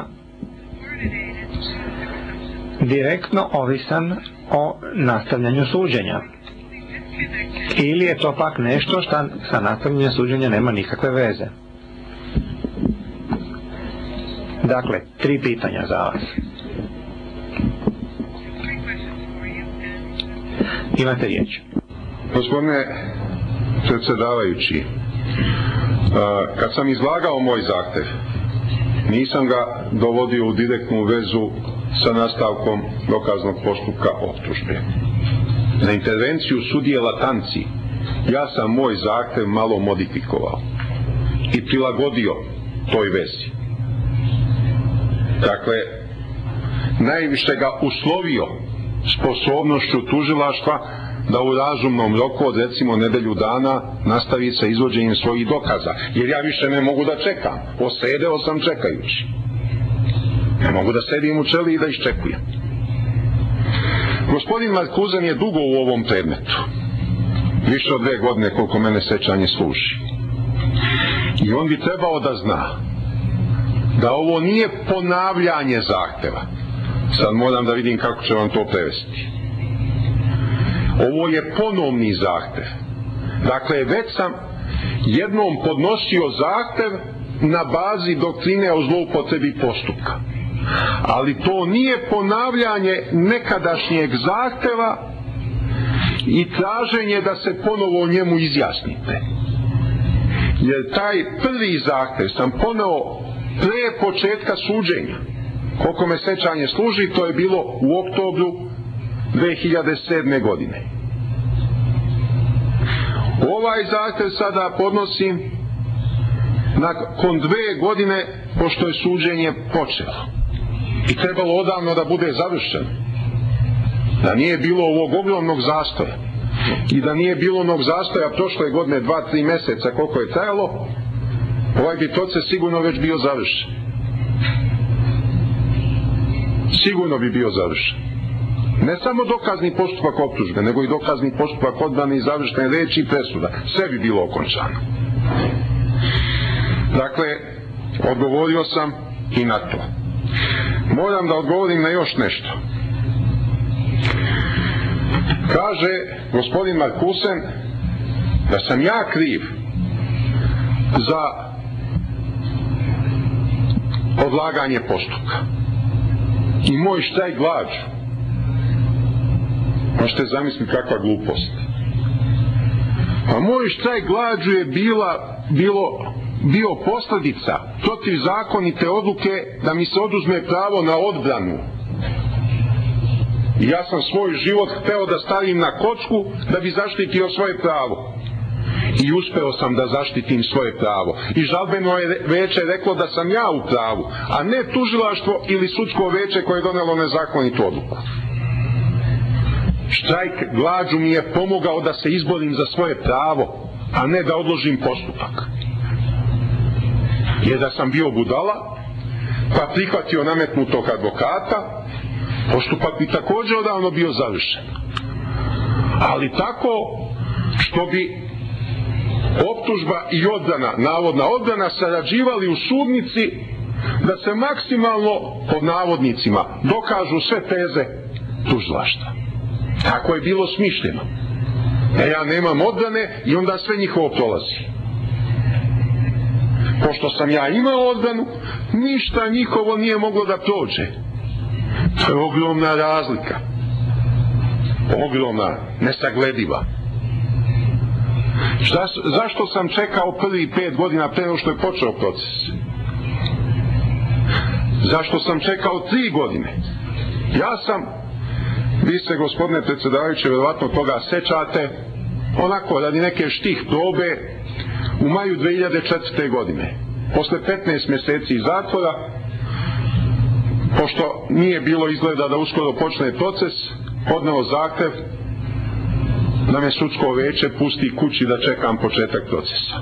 direktno ovisan o nastavljanju suđenja ili je to pak nešto što sa nastavljanjem suđenja nema nikakve veze. Dakle, 3 pitanja za vas. Imate riječ. Gospodine predsjedavajući, kad sam izlagao moj zahtjev, nisam ga dovodio u direktnu vezu sa nastavkom dokaznog postupka optužbe. Za intervenciju sudije Latanci ja sam moj zahtjev malo modifikovao i prilagodio toj vezi. Dakle, najviše ga uslovio sposobnošću tužilaštva da u razumnom roku od recimo nedelju dana nastavi sa izvođenjem svojih dokaza, jer ja više ne mogu da čekam, osedeo sam čekajući, ne mogu da sedim u čeli i da iščekujem. Gospodin Markuzan je dugo u ovom predmetu, više od 2 godine koliko mene sećanje služi, i on bi trebao da zna da ovo nije ponavljanje zahteva. Sad moram da vidim kako će vam to prevesti. Ovo je ponovni zahtev. Dakle, već sam jednom podnosio zahtev na bazi doktrine o zloupotrebi postupka. Ali to nije ponavljanje nekadašnjeg zahteva i traženje da se ponovo o njemu izjasnite. jer taj prvi zahtev sam poneo pre početka suđenja. Koliko me sećanje služi, to je bilo u oktobru 2007. godine. Ovaj zahtev sada podnosim nakon 2 godine pošto je suđenje počelo i trebalo odavno da bude završeno, da nije bilo ovog ogromnog zastoja i da nije bilo onog zastoja prošle godine 2-3 meseca koliko je trajalo, ovaj bi proces sigurno već bio završen. Sigurno bi bio završen. Ne samo dokazni postupak optužbe, nego i dokazni postupak odbrane i završne reči i presuda. Sve bi bilo okončano. Dakle, odgovorio sam i na to. Moram da odgovorim na još nešto. Kaže gospodin Markusen da sam ja kriv za odlaganje postupka i moj štrajk glađu. Možete zamisliti kakva glupost. A moj štrajk glađu je bio posljedica protivzakonite odluke da mi se oduzme pravo na odbranu. I ja sam svoj život hteo da stavim na kocku da bi zaštitio svoje pravo. I uspeo sam da zaštitim svoje pravo. I žalbeno je veće reklo da sam ja u pravu, a ne tužilaštvo ili sudsko veće koje je donelo nezakonitu odluku. Štrajk glađu mi je pomogao da se izborim za svoje pravo, a ne da odložim postupak. Jer da sam bio budala, pa prihvatio nametnutog advokata, postupak bi također odavno bio završen. Ali tako što bi optužba i odbrana, navodna odbrana, sarađivali u sudnici da se maksimalno, pod navodnicima, dokažu sve teze tužilaštva. Tako je bilo smišljeno. Ja nemam odbrane i onda sve njihovo prolazi. Pošto sam ja imao odbranu, ništa njihovo nije moglo da prođe. To je ogromna razlika. Ogromna, nesaglediva. Zašto sam čekao prvi 5 godina pre nego što je počeo proces? Zašto sam čekao 3 godine? Ja sam, vi se gospodine predsjedavajući verovatno toga sećate, onako radi neke štih probe u maju 2004. godine, posle 15 meseci zatvora, pošto nije bilo izgleda da uskoro počne proces, podneo zahtev da me sudsko veće pusti kući da čekam početak procesa.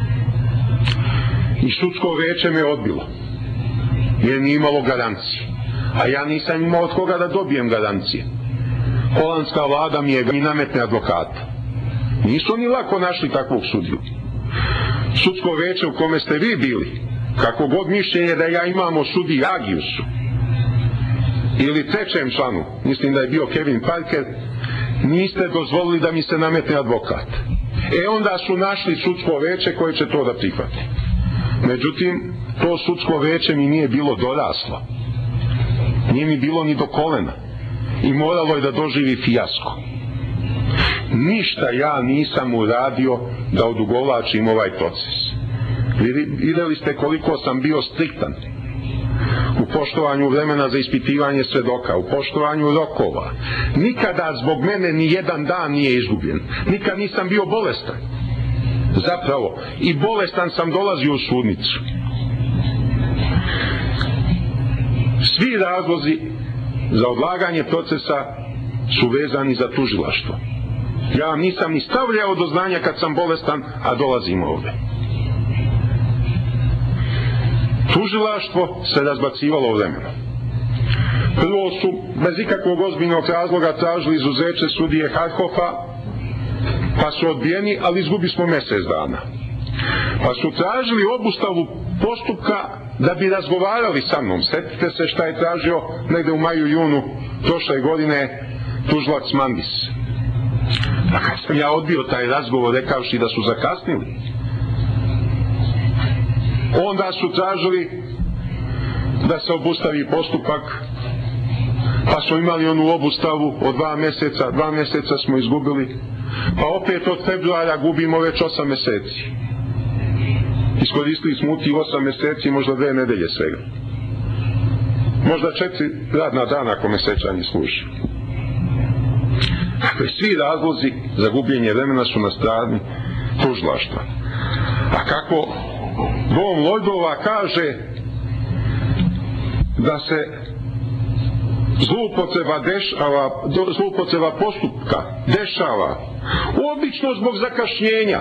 I sudsko veće me odbilo, jer nije imalo garancije. A ja nisam imao od koga da dobijem garancije. Holandska vlada mi je nametne advokata. Nisu oni lako našli takvog sudiju. Sudsko veće u kome ste vi bili, kako god mišljenje da ja imam o sudi Agiusu, ili trećem članu, mislim da je bio Kevin Parker, niste dozvolili da mi se nametne advokat. Onda su našli sudsko veće koje će to da prihvati. Međutim, to sudsko veće mi nije bilo doraslo. Nije mi bilo ni do kolena. I moralo je da doživi fijasko. Ništa ja nisam uradio da odugovlačim ovaj proces. Videli ste koliko sam bio striktan u poštovanju vremena za ispitivanje svedoka, u poštovanju rokova. Nikada zbog mene ni jedan dan nije izgubljen. Nikad nisam bio bolestan. Zapravo, i bolestan sam dolazio u sudnicu. Svi razlozi za odlaganje procesa su vezani za tužilaštvo. Ja vam nisam ni stavljao do znanja kad sam bolestan, a dolazim ovde. Tužilaštvo se razbacivalo vremenom. Prvo su bez ikakvog ozbiljnog razloga tražili izuzeće sudije Harhofa, pa su odbijeni, ali izgubi smo mjesec dana. Pa su tražili obustavu postupka da bi razgovarali sa mnom. Sjetite se šta je tražio negde u maju, junu prošle godine tužilac Mandis. A kad sam ja odbio taj razgovor rekavši da su zakasnili, onda su tražili da se obustavi postupak, pa smo imali onu obustavu od 2 mjeseca smo izgubili, pa opet od februara gubimo već 8 mjeseci. Iskoristili smo u tih 8 mjeseci možda 2 nedelje svega. Možda 4 radna dana ako me sećanje služi. Dakle, svi razlozi za gubljenje vremena su na strani tužilaštva. A kako Dom Lloydova kaže da se zloupotreba postupka dešava obično zbog zakašnjenja.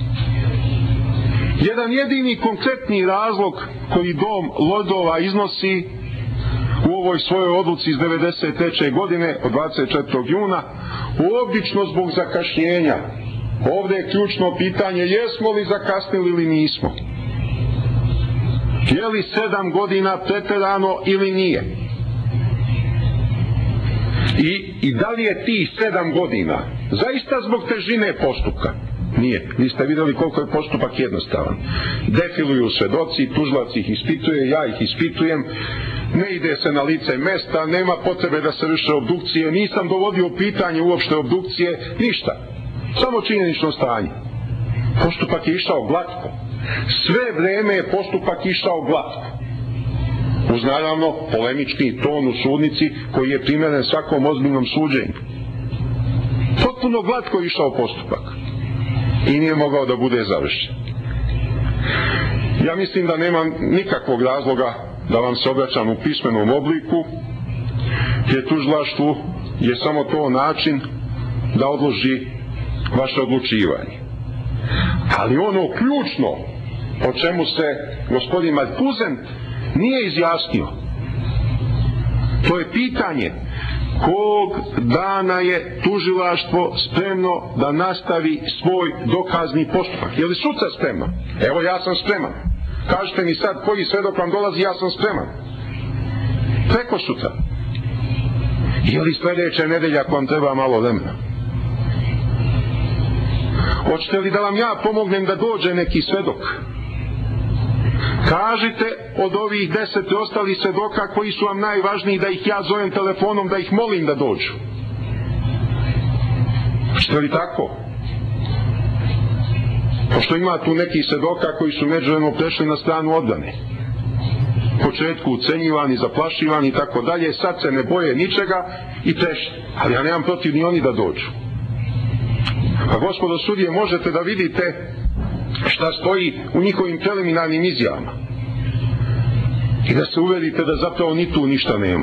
Jedan jedini konkretni razlog koji Dom Lloydova iznosi u ovoj svojoj odluci iz 1993. godine od 24. juna, obično zbog zakašnjenja. Ovdje je ključno pitanje, jesmo li zakasnili ili nismo? Je li 7 godina preterano ili nije? I da li je tih 7 godina zaista zbog težine postupka? Nije. Vi ste vidjeli koliko je postupak jednostavan. Defiluju svedoci, tužilac ih ispituje, ja ih ispitujem, ne ide se na lice mesta, nema potrebe da se vrše obdukcije, nisam dovodio pitanje uopšte obdukcije, ništa. Samo činjenično stanje. Postupak je išao glatko. Sve vreme je postupak išao glatko. Uz naravno polemički ton u sudnici koji je primjeren svakom ozbiljnom suđenju. Potpuno glatko je išao postupak. I nije mogao da bude završen. Ja mislim da nema nikakvog razloga da vam se obraćam u pismenom obliku, jer tužilaštvu je samo to način da odloži vaše odlučivanje. Ali ono ključno o čemu se gospodin Markuzen nije izjasnio, to je pitanje kog dana je tužilaštvo spremno da nastavi svoj dokazni postupak. Je li suca spremna? Evo, ja sam spreman. Kažete mi sad koji svedok vam dolazi, ja sam spreman. Preko sutra. Je li sljedeće nedelje ako vam treba malo vremena? Hoćete li da vam ja pomognem da dođe neki svedok? Kažite od ovih 10 ostalih svedoka koji su vam najvažniji da ih ja zovem telefonom, da ih molim da dođu. Hoćete li tako? Pošto ima tu nekih svedoka koji su međuvremeno prešli na stranu odbrane. U početku ucenjivani, zaplašivani i tako dalje, sad se ne boje ničega i prešli. Ali ja nemam protiv ni oni da dođu. A gospodo sudije, možete da vidite šta stoji u njihovim preliminarnim izjavama i da se uverite da zapravo ni tu ništa nema.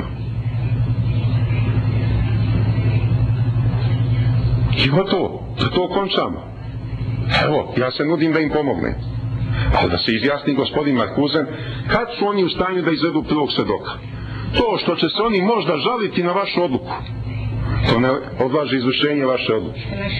I gotovo, da to končamo. Evo, ja se nudim da im pomognem. Ali da se izjasni gospodin Markuzen, kad su oni u stanju da izvedu prvog svedoka? To što će se oni možda žaliti na vašu odluku, to ne odlaže izvršenje vaše odluke.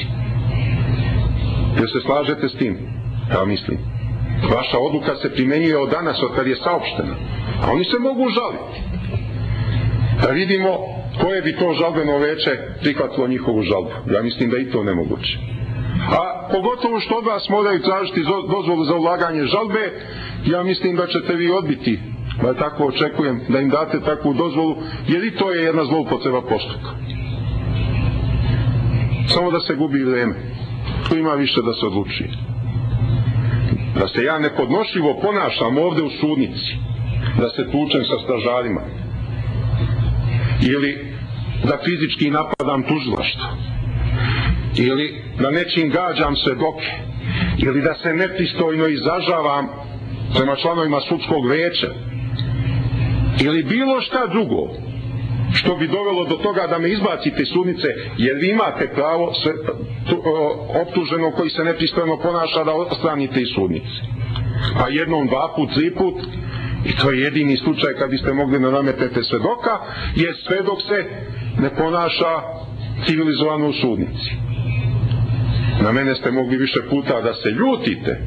Jer se slažete s tim? Ja mislim. Vaša odluka se primenjuje od danas, od kad je saopštena. A oni se mogu žaliti. Da vidimo koje bi to žalbeno veće prihvatilo njihovu žalbu. Ja mislim da i to nemoguće. A pogotovo što od vas moraju tražiti dozvolu za ulaganje žalbe, ja mislim da ćete vi odbiti, da tako očekujem, da im date takvu dozvolu, jer i to je jedna zloupotreba postupka. Samo da se gubi vreme. Tu ima više da se odlučuje. Da se ja nepodnošljivo ponašam ovde u sudnici, da se tučem sa stražarima, ili da fizički napadam tužilaštvo, ili da nečim gađam svedoke, ili da se nepristojno izražavam prema članovima sudskog veća, ili bilo šta drugo što bi dovelo do toga da me izbacite iz sudnice, jer vi imate pravo optuženog koji se nepristojno ponaša da odstranite iz sudnice. Pa jednom, 2 put, 3 put, i to je jedini slučaj kad biste mogli da nametete svedoka, jer svedok se ne ponaša civilizovano u sudnici. Na mene ste mogli više puta da se ljutite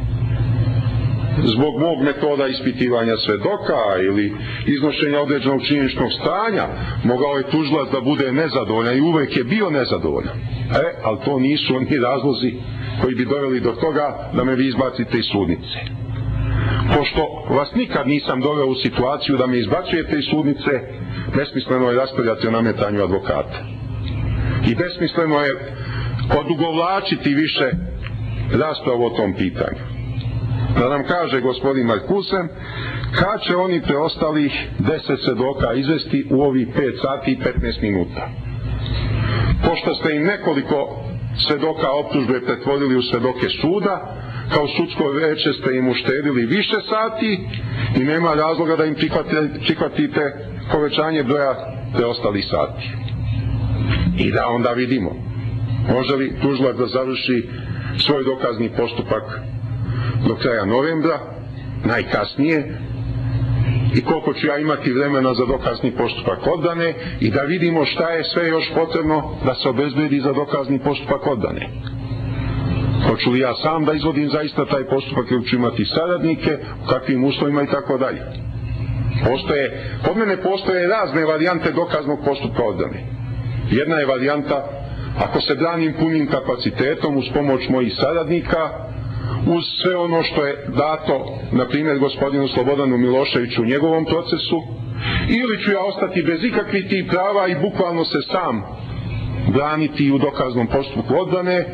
zbog mog metoda ispitivanja svedoka ili iznošenja određenog činjeničnog stanja. Mogao je tužilac da bude nezadovoljan i uvek je bio nezadovoljan. Ali to nisu oni razlozi koji bi doveli do toga da me vi izbacite iz sudnice. Pošto vas nikad nisam doveo u situaciju da me izbacujete iz sudnice, besmisleno je raspravljati o nametanju advokata. I besmisleno je odugovlačiti više raspravu o tom pitanju. Da nam kaže gospodin Markusen kad će oni preostalih 10 svedoka izvesti u ovih 5 sati i 15 minuta. Pošto ste im nekoliko svedoka optužbe pretvorili u svedoke suda, kao sudsko veće ste im uštedili više sati i nema razloga da im prihvatite povećanje broja preostalih sati. I da onda vidimo može li tužilac da završi svoj dokazni postupak do kraja novembra, najkasnije, i koliko ću ja imati vremena za dokazni postupak odbrane i da vidimo šta je sve još potrebno da se obezbedi za dokazni postupak odbrane. Hoću li ja sam da izvodim zaista taj postupak ili ću imati saradnike, u kakvim uslovima i tako dalje. Kod mene postoje razne varijante dokaznog postupka odbrane. Jedna je varijanta ako se branim punim kapacitetom uz pomoć mojih saradnika, uz sve ono što je dato, na primjer, gospodinu Slobodanu Miloševiću u njegovom procesu, ili ću ja ostati bez ikakvih tih prava i bukvalno se sam braniti u dokaznom postupku odbrane.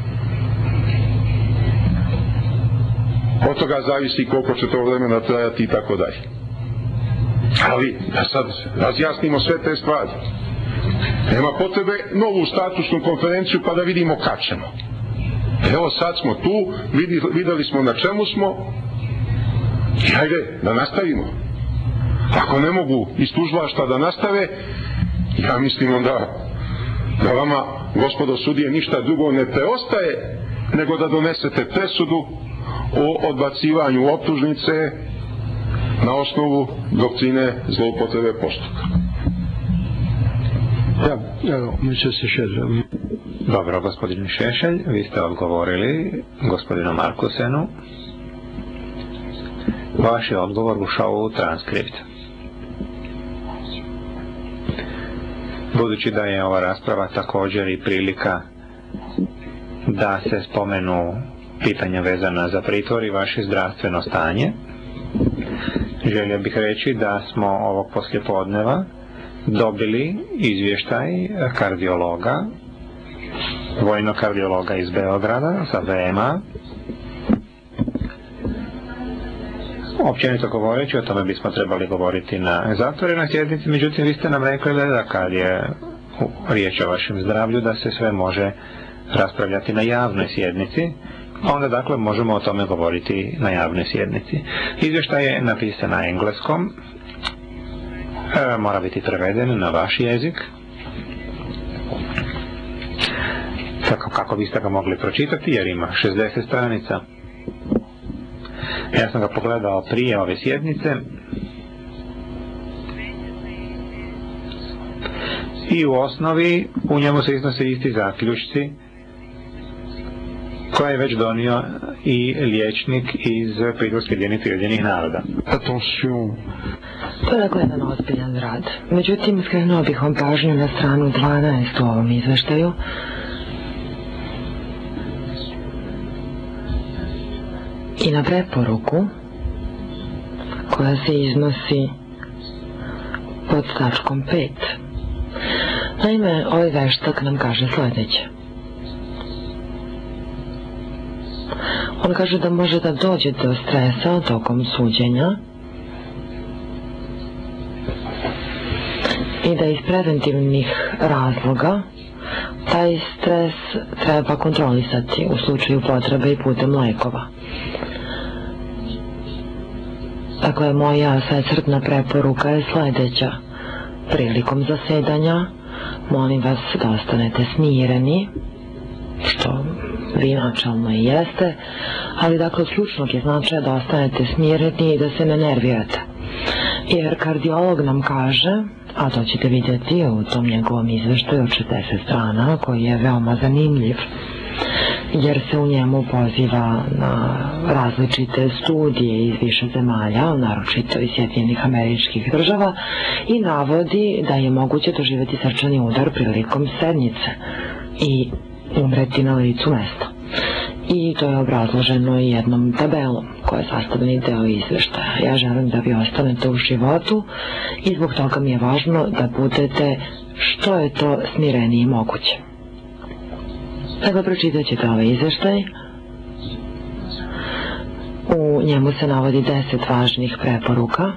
Od toga zavisi koliko će to vremena trajati i tako dalje. Ali da sad razjasnimo sve te stvari. Nema potrebe novu statusnu konferenciju pa da vidimo kad ćemo. Evo sad smo tu, videli smo na čemu smo i hajde da nastavimo. Ako ne mogu iz tužilaštva da nastave, ja mislim onda da vama, gospodo sudije, ništa drugo ne preostaje nego da donesete presudu o odbacivanju optužnice na osnovu doktrine zloupotrebe postupka. Dobro, gospodin Šešelj, vi ste odgovorili gospodinu Markusenu. Vaš je odgovor ušao u transkript. Budući da je ova rasprava također i prilika da se spomenu pitanja vezana za pritvor i vaše zdravstveno stanje, želio bih reći da smo ovog poslijepodneva dobili izvještaj kardiologa, vojnog kardiologa iz Beograda sa VMA. Općenito govoreći, o tome bismo trebali govoriti na zatvorenoj sjednici, međutim vi ste nam rekli da kad je riječ o vašem zdravlju da se sve može raspravljati na javnoj sjednici, onda dakle možemo o tome govoriti na javnoj sjednici. Izvještaj je napisan na engleskom, mora biti preveden na vaš jezik, tako kako biste ga mogli pročitati jer ima 60 stranica. Ja sam ga pogledao prije ove sjednice i u osnovi u njemu se iznose isti zaključci koje je već donio i liječnik iz Pritvorske jedinice Ujedinjenih naroda. Attention. To je dakle jedan ozbiljan rad. Međutim, skrenuo bih vam pažnju na stranu 12 u ovom izveštaju. I na preporuku koja se iznosi pod tačkom 5. Naime, ovaj veštak nam kaže sljedeće. On kaže da može da dođe do stresa tokom suđenja i da iz preventivnih razloga taj stres treba kontrolisati u slučaju potrebe i putem lekova. Dakle, moja svesrdna preporuka je sljedeća. Prilikom zasedanja molim vas da ostanete smireni, što vi načalno i jeste, ali dakle od ključnog je značaja da ostanete smireni i da se ne nervirate. Jer kardiolog nam kaže, a to ćete vidjeti u tom njegovom izveštaju od 60 strana, koji je veoma zanimljiv, jer se u njemu poziva na različite studije iz više zemalja, naročito iz Sjedinjenih Američkih Država, i navodi da je moguće doživjeti srčani udar prilikom sednice i umreti na licu mesta. I to je obrazloženo i jednom tabelom koja je sastavni deo izveštaja. Ja želim da vi ostanete u životu i zbog toga mi je važno da budete što je to smireniji moguće. Dakle, pročitat ćete ovaj izveštaj. U njemu se navodi 10 važnih preporuka,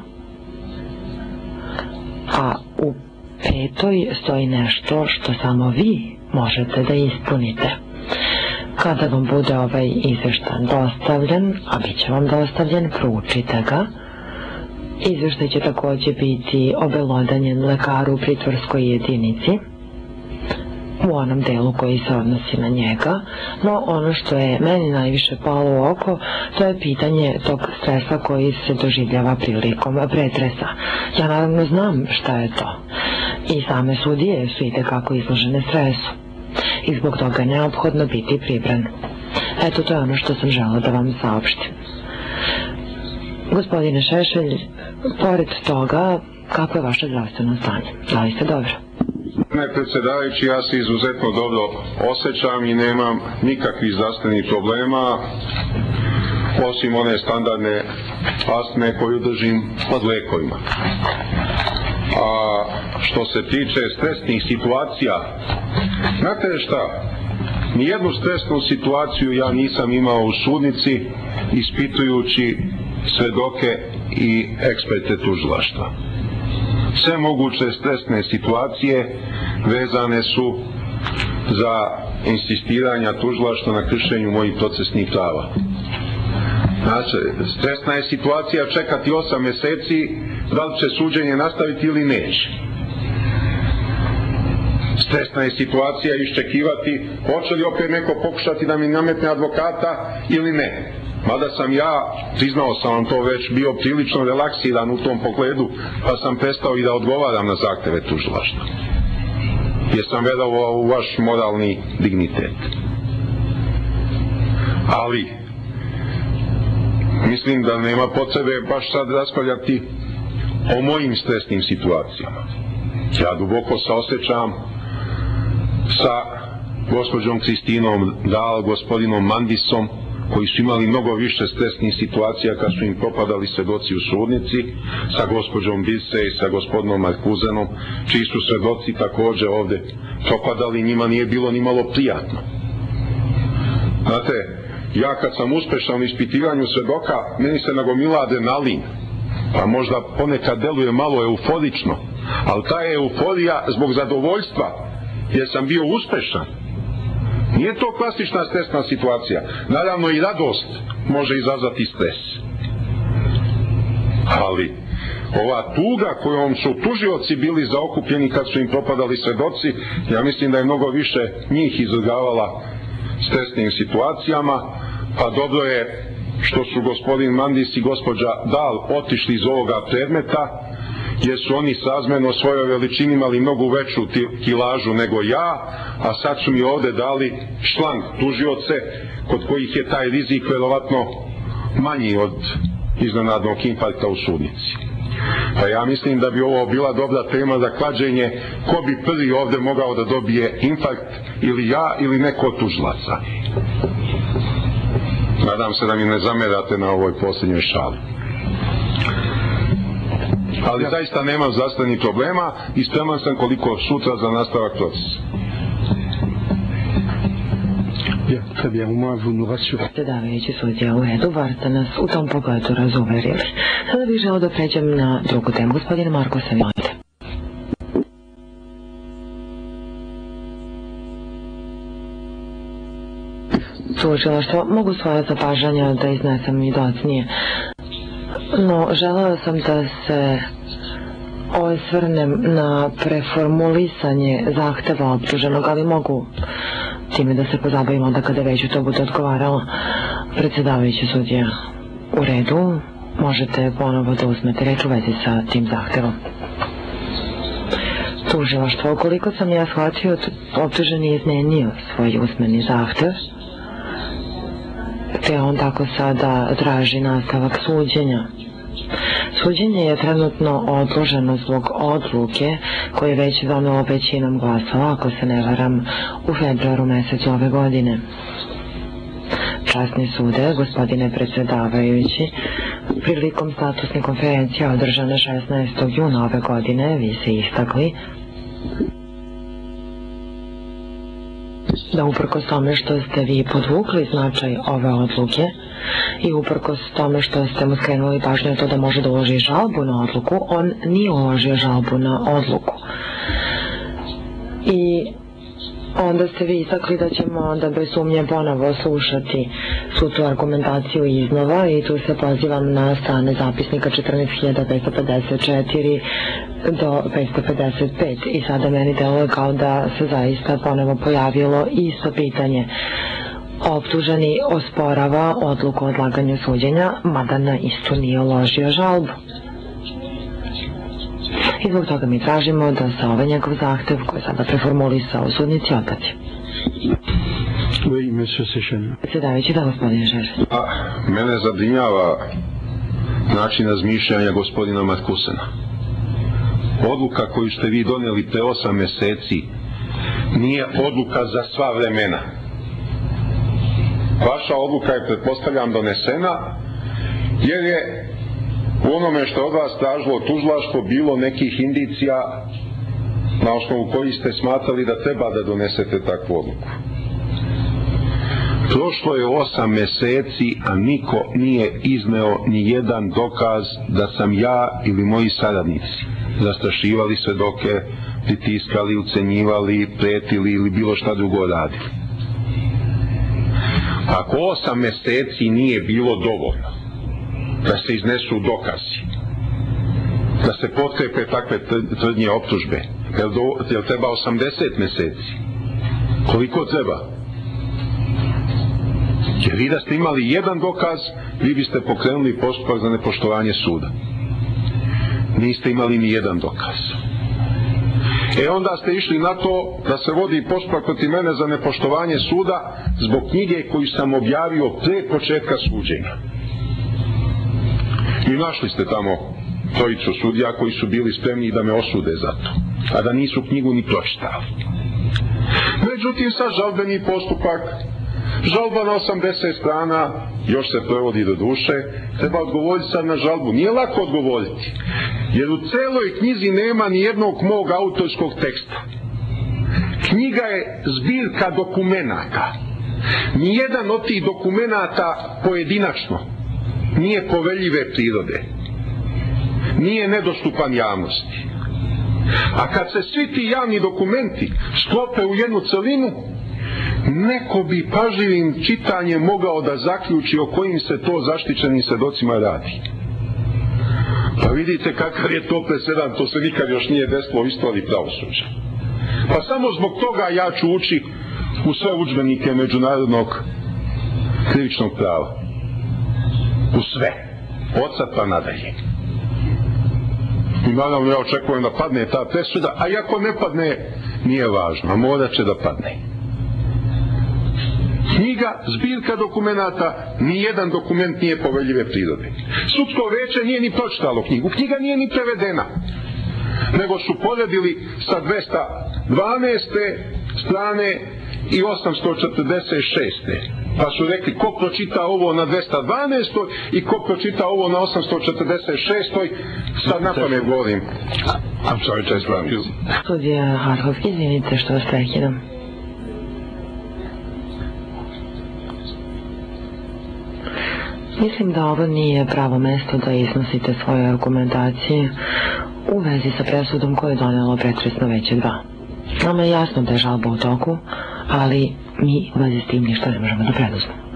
a u 5. stoji nešto što samo vi možete da ispunite. Kada vam bude ovaj izveštaj dostavljen, a bit će vam dostavljen, proučite ga. Izveštaj će također biti obelodanjen lekaru u pritvorskoj jedinici u onom delu koji se odnosi na njega, no ono što je meni najviše palo u oko, to je pitanje tog stresa koji se doživljava prilikom pretresa. Ja naravno znam šta je to i same sudije su itekako izložene stresu i zbog toga je neophodno biti pribran. Eto, to je ono što sam žela da vam saopštim. Gospodine Šešelj, pored toga, kako je vaše zdravstveno stanje? Da li ste dobro? Ne, predsjedavajući, ja se izuzetno dobro osjećam i nemam nikakvih zdravstvenih problema, osim one standardne astme koju držim pod lekovima. A što se tiče stresnih situacija, znate šta? Nijednu stresnu situaciju ja nisam imao u sudnici ispitujući svedoke i eksperte tužilaštva. Sve moguće stresne situacije vezane su za insistiranja tužilaštva na kršenju mojih procesnih prava. Znači, stresna je situacija čekati 8 mjeseci da li će suđenje nastaviti ili neće. Stresna je situacija iščekivati hoće li opet neko pokušati da mi nametne advokata ili ne. Mada sam ja, priznao sam vam to već, bio prilično relaksiran u tom pogledu, pa sam prestao i da odgovaram na zahteve tužilaštva. Jer sam verovao u vaš moralni dignitet. Ali, mislim da nema potrebe baš sad raspravljati o mojim stresnim situacijama. Ja duboko se osjećam sa gospođom Kristinom Dal, gospodinom Mandisom, koji su imali mnogo više stresnih situacija kad su im propadali svedoci u sudnici, sa gospođom Birse i sa gospodinom Markuzenom, čiji su svedoci također ovdje propadali, njima nije bilo ni malo prijatno. Znate, ja kad sam uspešan u ispitivanju svedoka, meni se nagomila adrenalin, pa možda ponekad deluje malo euforično, ali ta je euforija zbog zadovoljstva, jer sam bio uspešan. Nije to klasična stresna situacija. Naravno i radost može izazvati stres. Ali ova tuga kojom su tužioci bili zaokupljeni kad su im propadali svedoci, ja mislim da je mnogo više njih izvrgavala stresnim situacijama, pa dobro je što su gospodin Mandis i gospođa Dal otišli iz ovoga predmeta, jer su oni srazmjerno svojoj veličini imali mnogo veću kilažu nego ja, a sad su mi ovdje dali šlang tužioce kod kojih je taj rizik verovatno manji od iznenadnog infarkta u sudnici. Pa ja mislim da bi ovo bila dobra tema za klađenje ko bi prvi ovdje mogao da dobije infarkt, ili ja ili neko od tužilaca. Nadam se da mi ne zamerate na ovoj posljednjoj šali. Ali zaista nemam zdravstvenih problema i spreman sam koliko sutra za nastavak procesa. Predsjedavajući sudija, u redu, var ste nas u tom pogledu razuverili. Sada bih želeo da pređem na drugu temu. Gospodine Marko, sam imate. Tužilaštvo, mogu svoja zapažanja da iznesem i docnije. No, želeo sam da se osvrnem na preformulisanje zahteva optuženog, ali mogu time da se pozabavim onda kada već to bude odgovaralo. Predsjedavajući sudija, u redu, možete ponovo da uzmete reč u vezi sa tim zahtevom. Tužilaštvo, ukoliko sam ja shvatio, optuženi je izmenio svoj usmeni zahtev, te on tako sada traži nastavak suđenja. Suđenje je trenutno odloženo zbog odluke koje je već donelo većinom glasova, ako se ne varam, u februaru mjesecu ove godine. Časni sude, gospodine predsjedavajući, prilikom statusne konferencije održane 16. juna ove godine, vi se istakli da uprkos tome što ste vi podvukli značaj ove odluke i uprkos tome što ste mu skrenuli pažnju na to da može da uloži žalbu na odluku, on nije uložio žalbu na odluku. I onda ste vi istakli da ćemo onda bez sumnje ponovo slušati svu tu argumentaciju iznova i tu se pozivam na strane zapisnika 14.554 do 555 i sada meni deluje kao da se zaista ponovo pojavilo isto pitanje. Optuženi osporava odluku o odlaganju suđenja, mada na istu nije uložio žalbu. I zbog toga mi tražimo da se ovaj njegov zahtev, koji je sada preformulisao u sudnici, odbaci. Predsjedavajući, da, gospodine Šešelj. Mene zabrinjava način razmišljanja gospodina Markusena. Odluka koju ste vi donijeli pre 8 meseci nije odluka za sva vremena. Vaša odluka je, pretpostavljam, donesena jer je u onome što je od vas tražilo tužilaštvo bilo nekih indicija na osnovu kojih ste smatrali da treba da donesete takvu odluku. Prošlo je 8 meseci, a niko nije izneo ni jedan dokaz da sam ja ili moji saradnici zastrašivali svedoke, pritiskali, ucenjivali, pretili ili bilo šta drugo radili. Ako 8 meseci nije bilo dovoljno da se iznesu dokazi, da se potkrepe takve tvrdnje optužbe, jel treba 80 meseci? Koliko treba? Jer vi da ste imali jedan dokaz, vi biste pokrenuli postupak za nepoštovanje suda. Niste imali ni jedan dokaz. Onda ste išli na to da se vodi postupak protiv mene za nepoštovanje suda zbog knjige koju sam objavio pre početka suđenja. I našli ste tamo trojicu sudija koji su bili spremni da me osude za to, a da nisu knjigu ni pročitali. Međutim, sad žalbeni postupak, žalba na 80 strana, još se prevodi do duše, treba odgovoriti sad na žalbu. Nije lako odgovoriti, jer u celoj knjizi nema ni jednog mog autorskog teksta. Knjiga je zbirka dokumenata. Nijedan od tih dokumenata pojedinačno nije poveljive prirode, nije nedostupan javnosti. A kad se svi ti javni dokumenti sklope u jednu celinu, neko bi pažljivim čitanjem mogao da zaključi o kojim se to zaštićenim svedocima radi. Pa vidite kakav je to presedan, to se nikad još nije desilo u istoriji pravosuđa. Pa samo zbog toga ja ću ući u sve udžbenike međunarodnog krivičnog prava. U sve. Od sad pa nadalje. I naravno ja očekujem da padne ta presuda, a iako ne padne, nije važno, a morat će da padne. Knjiga, zbirka dokumenata, nijedan dokument nije poveljive prirode. Sudsko veće nije ni pročitalo knjigu, knjiga nije ni prevedena, nego su poredili sa 212. strane i 846. Pa su rekli ko pročita ovo na 212. i ko pročita ovo na 846. Sad na pamet govorim. I'm sorry to interrupt you. Sudija Harhovski, izvinite što vas prekidam. Mislim da ovo nije pravo mesto da iznosite svoje argumentacije u vezi sa presudom koju je donelo pretresno veće 2. Nama je jasno da je žalba u toku, ali mi u vezi s tim ništa ne možemo da preduzmemo.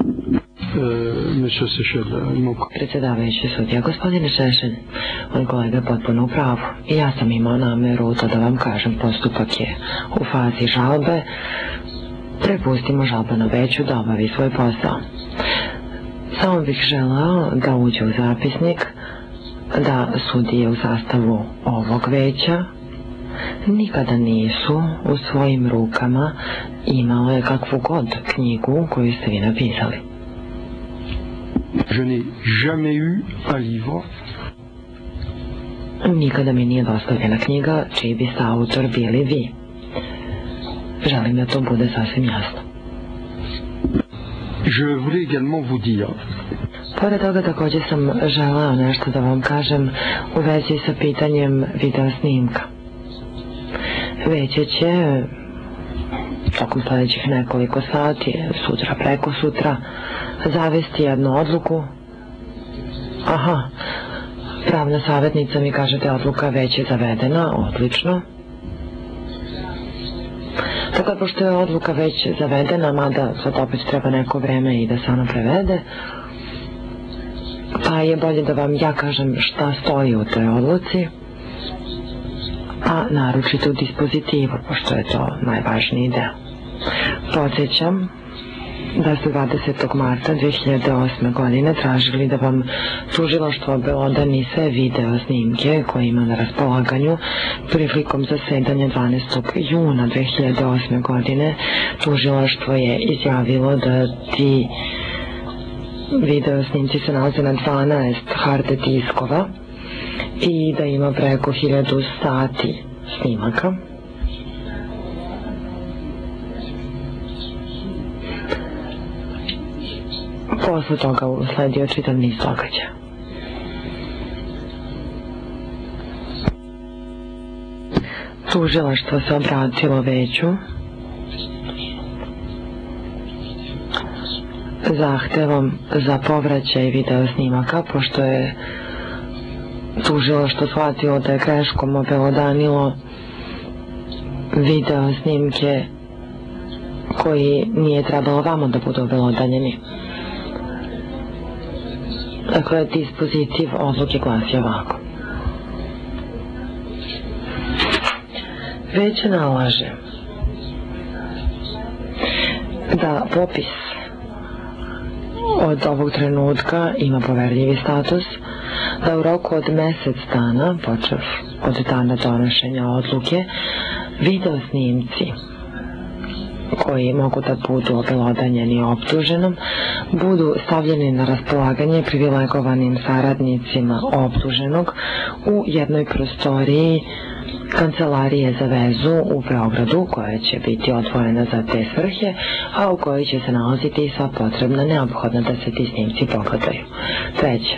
Predsjedavajući sudija, gospodine Šešelj, moj kolega je potpuno u pravu. I ja sam imao nameru to da vam kažem, postupak je u fazi žalbe, prepustimo žalbeno veću da obavi svoj posao. Samo bih želao da uđe u zapisnik da sudije u sastavu ovog veća nikada nisu u svojim rukama imale kakvu god knjigu koju ste vi napisali. Je n'ai jamais eu un livre. Nikada mi nije dostavljena knjiga čiji biste autor bili vi. Želim da to bude sasvim jasno. Je voulais également vous dire. Pored toga također sam želeo nešto da vam kažem u vezi sa pitanjem video snimka. Veće će tokom sljedećih nekoliko sati, sutra, preko sutra, zavesti jednu odluku. Aha, pravna savjetnica mi kaže da je odluka već je zavedena, odlično. Tako da, pošto je odluka već zavedena, mada sad opet treba neko vreme i da se ona prevede, pa je bolje da vam ja kažem šta stoji u toj odluci, a naročito u dispozitivu, pošto je to najvažniji deo. Podsjećam da ste 20. marta 2008. godine tražili da vam tužilaštvo obelodani sve video snimke koje ima na raspolaganju. Prilikom zasedanja 12. juna 2008. godine tužilaštvo je izjavilo da ti video snimci se nalaze na 12 hard diskova i da ima preko 1000 sati snimaka. Posle toga usledio čitav niz događaja. Tužilaštvo se obratilo veću zahtevom za povraćaj video snimaka, pošto je tužilaštvo shvatilo da je greškom obelodanilo video snimke koji nije trebalo vama da budu obelodanjeni. Dakle, dispozitiv odluke glasi ovako. Veće nalaže da popis od ovog trenutka ima poverljivi status, da u roku od mjesec dana, počev od dana donošenja odluke, video snimci koji mogu da budu obelodanjeni optuženom budu stavljeni na raspolaganje privilegovanim saradnicima optuženog u jednoj prostoriji kancelarije za vezu u Beogradu, koja će biti otvorena za te svrhe, a u kojoj će se nalaziti i sva potrebna neophodna da se ti snimci pogledaju. Treće,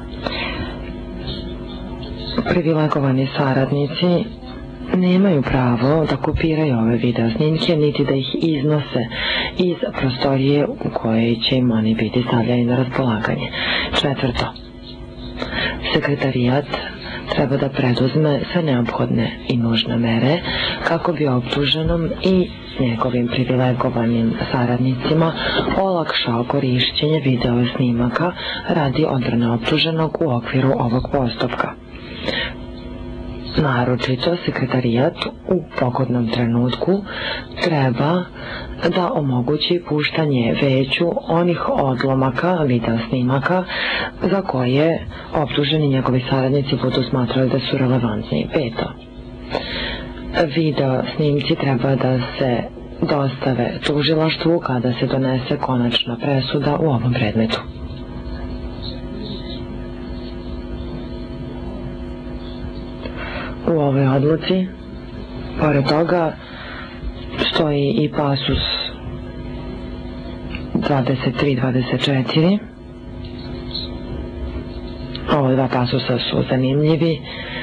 privilegovani saradnici nemaju pravo da kopiraju ove video snimke, niti da ih iznose iz prostorije u kojoj će im oni biti stavljeni na raspolaganje. Četvrto, sekretarijat treba da preduzme sve neophodne i nužne mere kako bi optuženom i njegovim privilegovanim saradnicima olakšao korišćenje video snimaka radi odbrane optuženog u okviru ovog postupka. Naročito, sekretarijat u pogodnom trenutku treba da omogući puštanje veću onih odlomaka video snimaka za koje optuženi njegovi saradnici budu smatrali da su relevantni. Peto, video snimci treba da se dostave tužilaštvu kada se donese konačna presuda u ovom predmetu. U ovoj odluci, pored toga, stoji i pasus 23-24. Ova dva pasusa su zanimljivi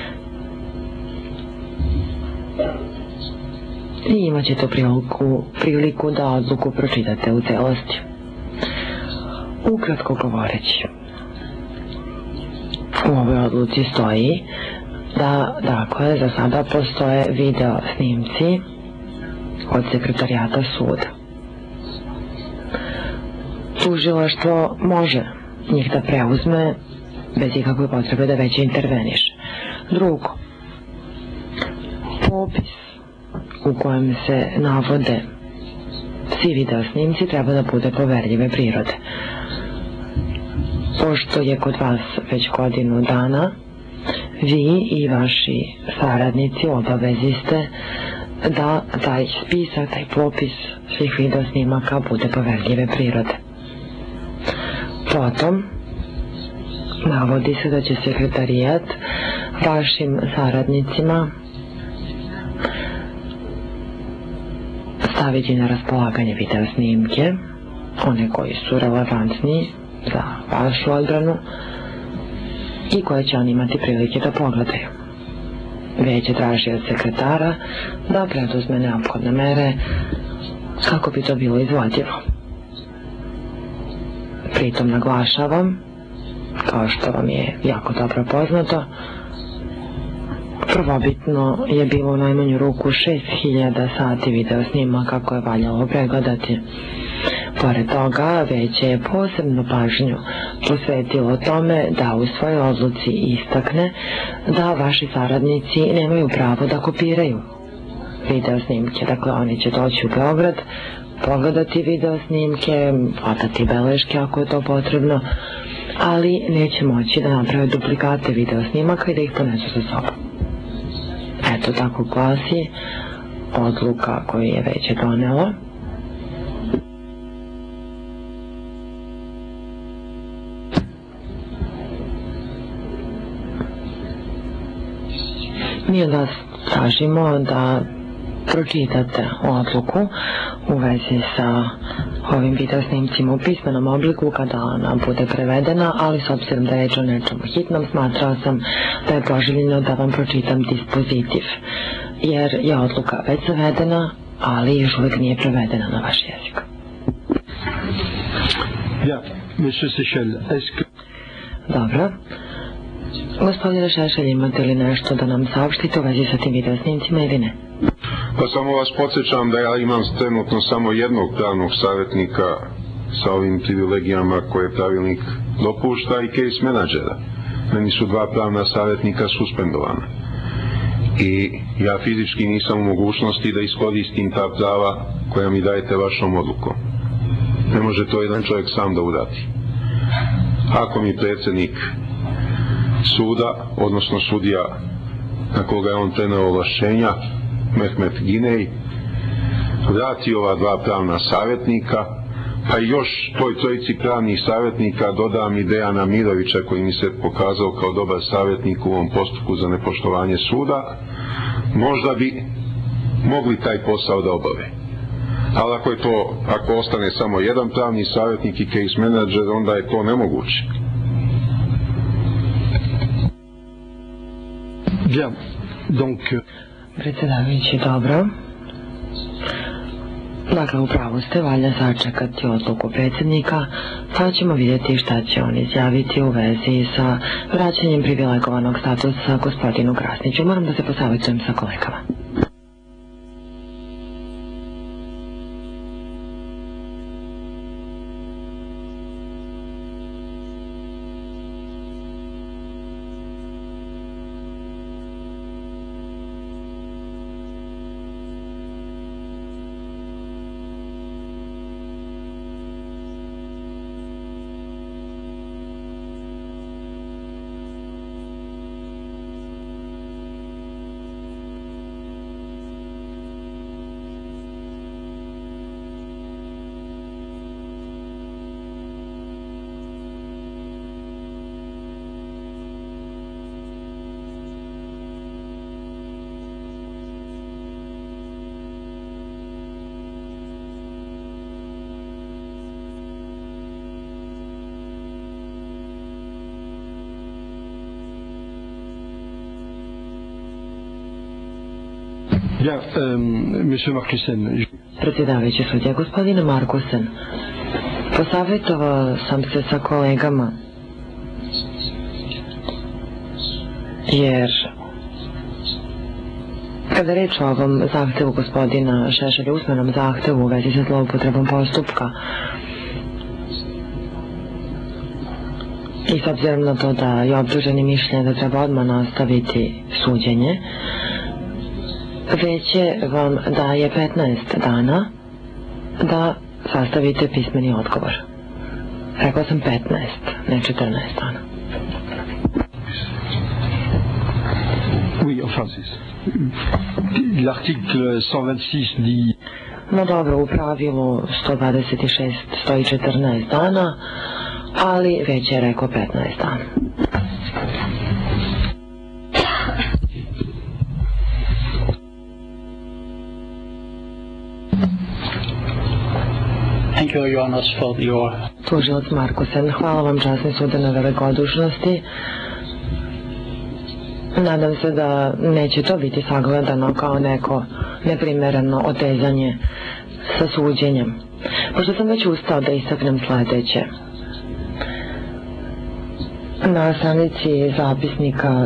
i imat ćete priliku da odluku pročitate u celosti. Ukratko govoreći, u ovoj odluci stoji da, dakle, za sada postoje video snimci od sekretarijata suda. Tužilaštvo može njih da preuzme bez ikakve potrebe da već interveniše. Drugo, popis u kojem se navode svi video snimci treba da bude poverljive prirode. Pošto je kod vas već godinu dana, vi i vaši saradnici u obavezi ste da taj spisak, taj popis svih video snimaka bude poverljive prirode. Potom, navodi se da će sekretarijat vašim saradnicima staviti na raspolaganje video snimke, one koji su relevantni za vašu odbranu i koje će oni imati prilike da pogledaju. Vijeće traži od sekretara da preduzme neophodne mere kako bi to bilo izvodljivo. Pritom naglašavam, kao što vam je jako dobro poznato, prvobitno je bilo u najmanju ruku 6000 sati video snimaka koje valjalo pregledati. Pored toga, Veće je posebnu pažnju posvetilo tome da u svojoj odluci istakne da vaši saradnici nemaju pravo da kopiraju video snimke. Dakle, oni će doći u Beograd, pogledati video snimke, hvatati beleške ako je to potrebno, ali neće moći da naprave duplikate video snimaka i da ih ponesu sa sobom. Eto, tako glasi odluka koju je Veće donelo. Mi od vas tražimo da pročitate odluku u vezi sa ovim video snimcima u pismenom obliku kada ona bude prevedena, ali s obzirom da je reč o nečemu hitnom, smatrao sam da je poželjno da vam pročitam dispozitiv, jer je odluka već zavedena, ali još uvijek nije prevedena na vaš jezik. Dobro. Gospodine Šešelj, imate li nešto da nam saopštite u vezi sa tim video snimcima ili ne? Pa samo vas podsjećam da ja imam trenutno samo jednog pravnog savjetnika sa ovim privilegijama koje pravilnik dopušta i case menadžera. Meni su 2 pravna savjetnika suspendovana. I ja fizički nisam u mogućnosti da iskoristim ta prava koja mi dajete vašom odlukom. Ne može to jedan čovjek sam da uradi. Ako mi predsjednik suda, odnosno sudija na koga je on preneo ovlašćenja, Mehmet Ginej, vrati ova 2 pravna savjetnika, pa i još toj trojici pravnih savjetnika dodam i Dejana Mirovića koji mi se pokazao kao dobar savjetnik u ovom postupku za nepoštovanje suda, možda bi mogli taj posao da obave. Ali ako ostane samo jedan pravni savjetnik i case manager, onda je to nemoguće. Bien, donc... Predsjedavajući, dobro. Dakle, upravo ste, valja sačekati odluku predsjednika, pa ćemo vidjeti šta će on izjaviti u vezi sa vraćanjem privilegovanog statusa gospodinu Krasniću. Moram da se posavjetujem sa kolegama. Bien, monsieur Markusen. Predsjedavajući sudija, gospodine Markusen, posavjetovao sam se sa kolegama, jer kada reč o ovom zahtevu gospodina Šešelja, usmenom zahtevu u vezi sa zloupotrebom postupka, i s obzirom na to da je optuženi mišljenje da treba odmah nastaviti suđenje, Veće vam daje 15 dana da sastavite pismeni odgovor. Rekao sam 15, ne 14 dana. Oui, enfin, l'article 126 dit... No dobro, u pravilu 126 stoji 14 dana, ali Veće je rekao 15 dana. Tužilac Markusen, hvala vam časni sude na velikodušnosti. Nadam se da neće to biti sagledano kao neko neprimereno otezanje sa suđenjem. Pošto sam već ustao da istaknem sledeće. Na stranici zapisnika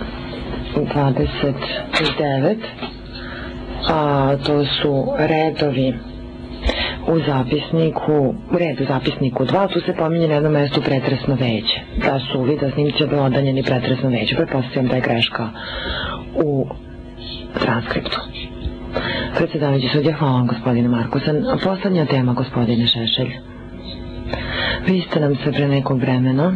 29, a to su redovi u redu zapisniku 2, tu se pominje na jednom mestu pretresno veće, da su uvid, da snimci obelodanjeni pretresno veće. Pretpostavljam da je greška u transkriptu. Predsjedavajući sudija, hvala vam gospodine Markusan. Poslednja tema, gospodine Šešelj. Vi ste nam se pre nekog vremena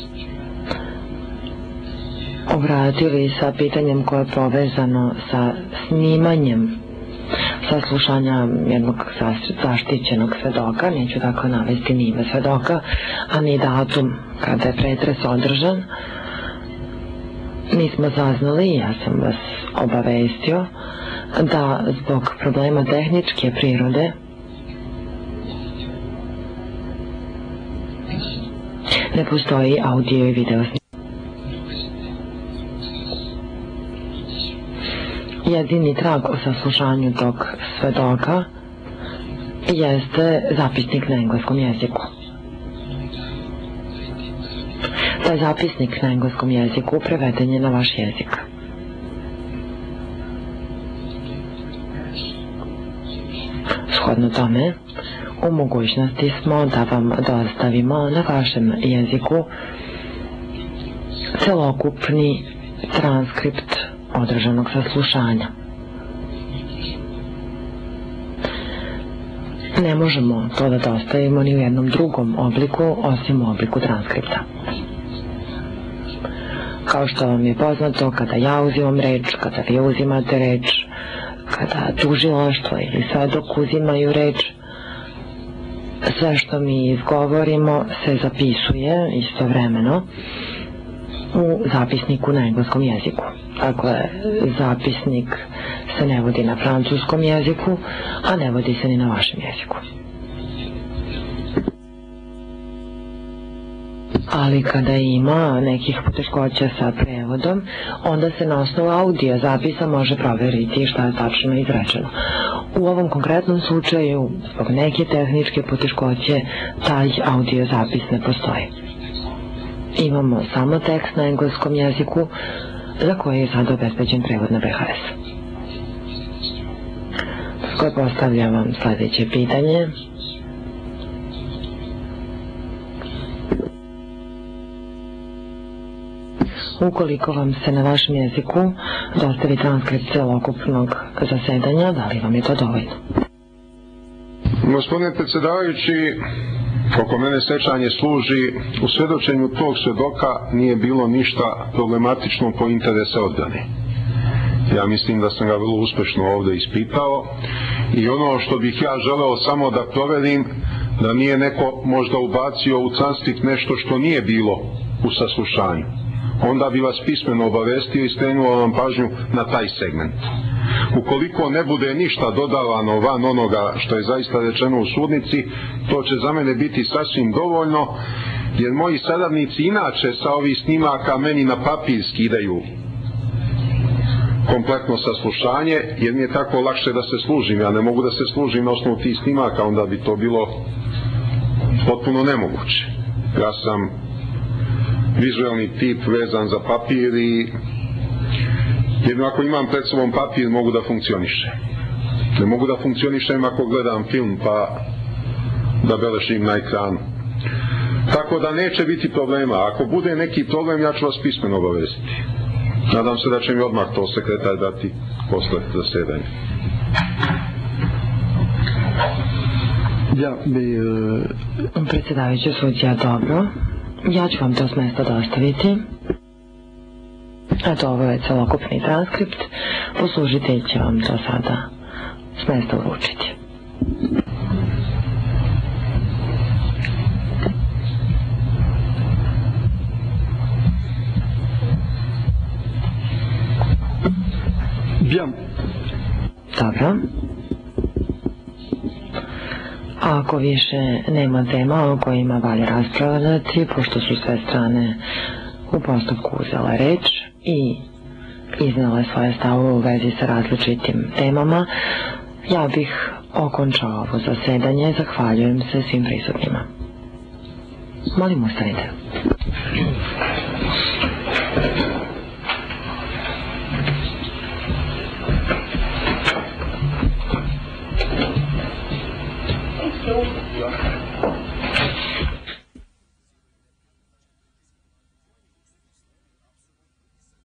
obratili sa pitanjem koje je povezano sa snimanjem saslušanja jednog zaštićenog svedoka. Neću dakle navesti ni ime svedoka, a ni datum kada je pretres održan. Mi smo saznali, ja sam vas obavestio, da zbog problema tehničke prirode ne postoji audio i video snimak. Jedini trag o saslušanju tog svedoka jeste zapisnik na engleskom jeziku. Taj zapisnik na engleskom jeziku preveden je na vaš jezik. Shodno tome, u mogućnosti smo da vam dostavimo na vašem jeziku celokupni transkript održanog saslušanja. Ne možemo to da dostavimo ni u jednom drugom obliku osim u obliku transkripta. Kao što vam je poznato, kada ja uzimam reč, kada vi uzimate reč, kada tužilaštvo ili svedok uzimaju reč, sve što mi izgovorimo se zapisuje istovremeno u zapisniku na engleskom jeziku. Dakle, zapisnik se ne vodi na francuskom jeziku, a ne vodi se ni na vašem jeziku. Ali kada ima nekih poteškoća sa prevodom, onda se na osnovu audio zapisa može proveriti šta je tačno izrečeno. U ovom konkretnom slučaju, zbog neke tehničke poteškoće, taj audio zapis ne postoji. Imamo samo tekst na engleskom jeziku za koji je sada obezbeđen prevod na BHS. Tako postavljam vam sledeće pitanje. Ukoliko vam se na vašem jeziku dostavi transkript celokupnog zasedanja, da li vam je to dovoljno? Gospodine predsjedavajući, oko mene sećanje služi, u svedočenju tog svedoka nije bilo ništa problematično po interese odbrane. Ja mislim da sam ga vrlo uspešno ovde ispitao i ono što bih ja želeo samo da proverim, da nije neko možda ubacio u transkript nešto što nije bilo u saslušanju. Onda bi vas pismeno obavestio i skrenuo vam pažnju na taj segment. Ukoliko ne bude ništa dodavano van onoga što je zaista rečeno u sudnici, to će za mene biti sasvim dovoljno, jer moji saradnici inače sa ovih snimaka meni na papir skidaju kompletno saslušanje, jer mi je tako lakše da se služim. Ja ne mogu da se služim na osnovu tih snimaka, onda bi to bilo potpuno nemoguće. Ja sam vizualni tip vezan za papir i jedno ako imam pred sobom papir mogu da funkcioniše. Ne mogu da funkcionišem ako gledam film pa da belešim na ekranu. Tako da neće biti problema. Ako bude neki problem ja ću vas pismeno obavestiti. Nadam se da će mi odmah to sekretar dati posle zasedanja. Predsjedavajući sudija, dobro. Ja ću vam to s mesta dostaviti. Eto, ovo je celokupni transkript. Poslužitelj će vam to sada s mesta uručiti. Bien. Dobro. A ako više nema tema o kojima valja raspravljati, pošto su sve strane u postupku uzele reč i iznele svoje stavove u vezi sa različitim temama, ja bih okonča ovo zasedanje. Zahvaljujem se svim prisutnima. Molim, ustanite.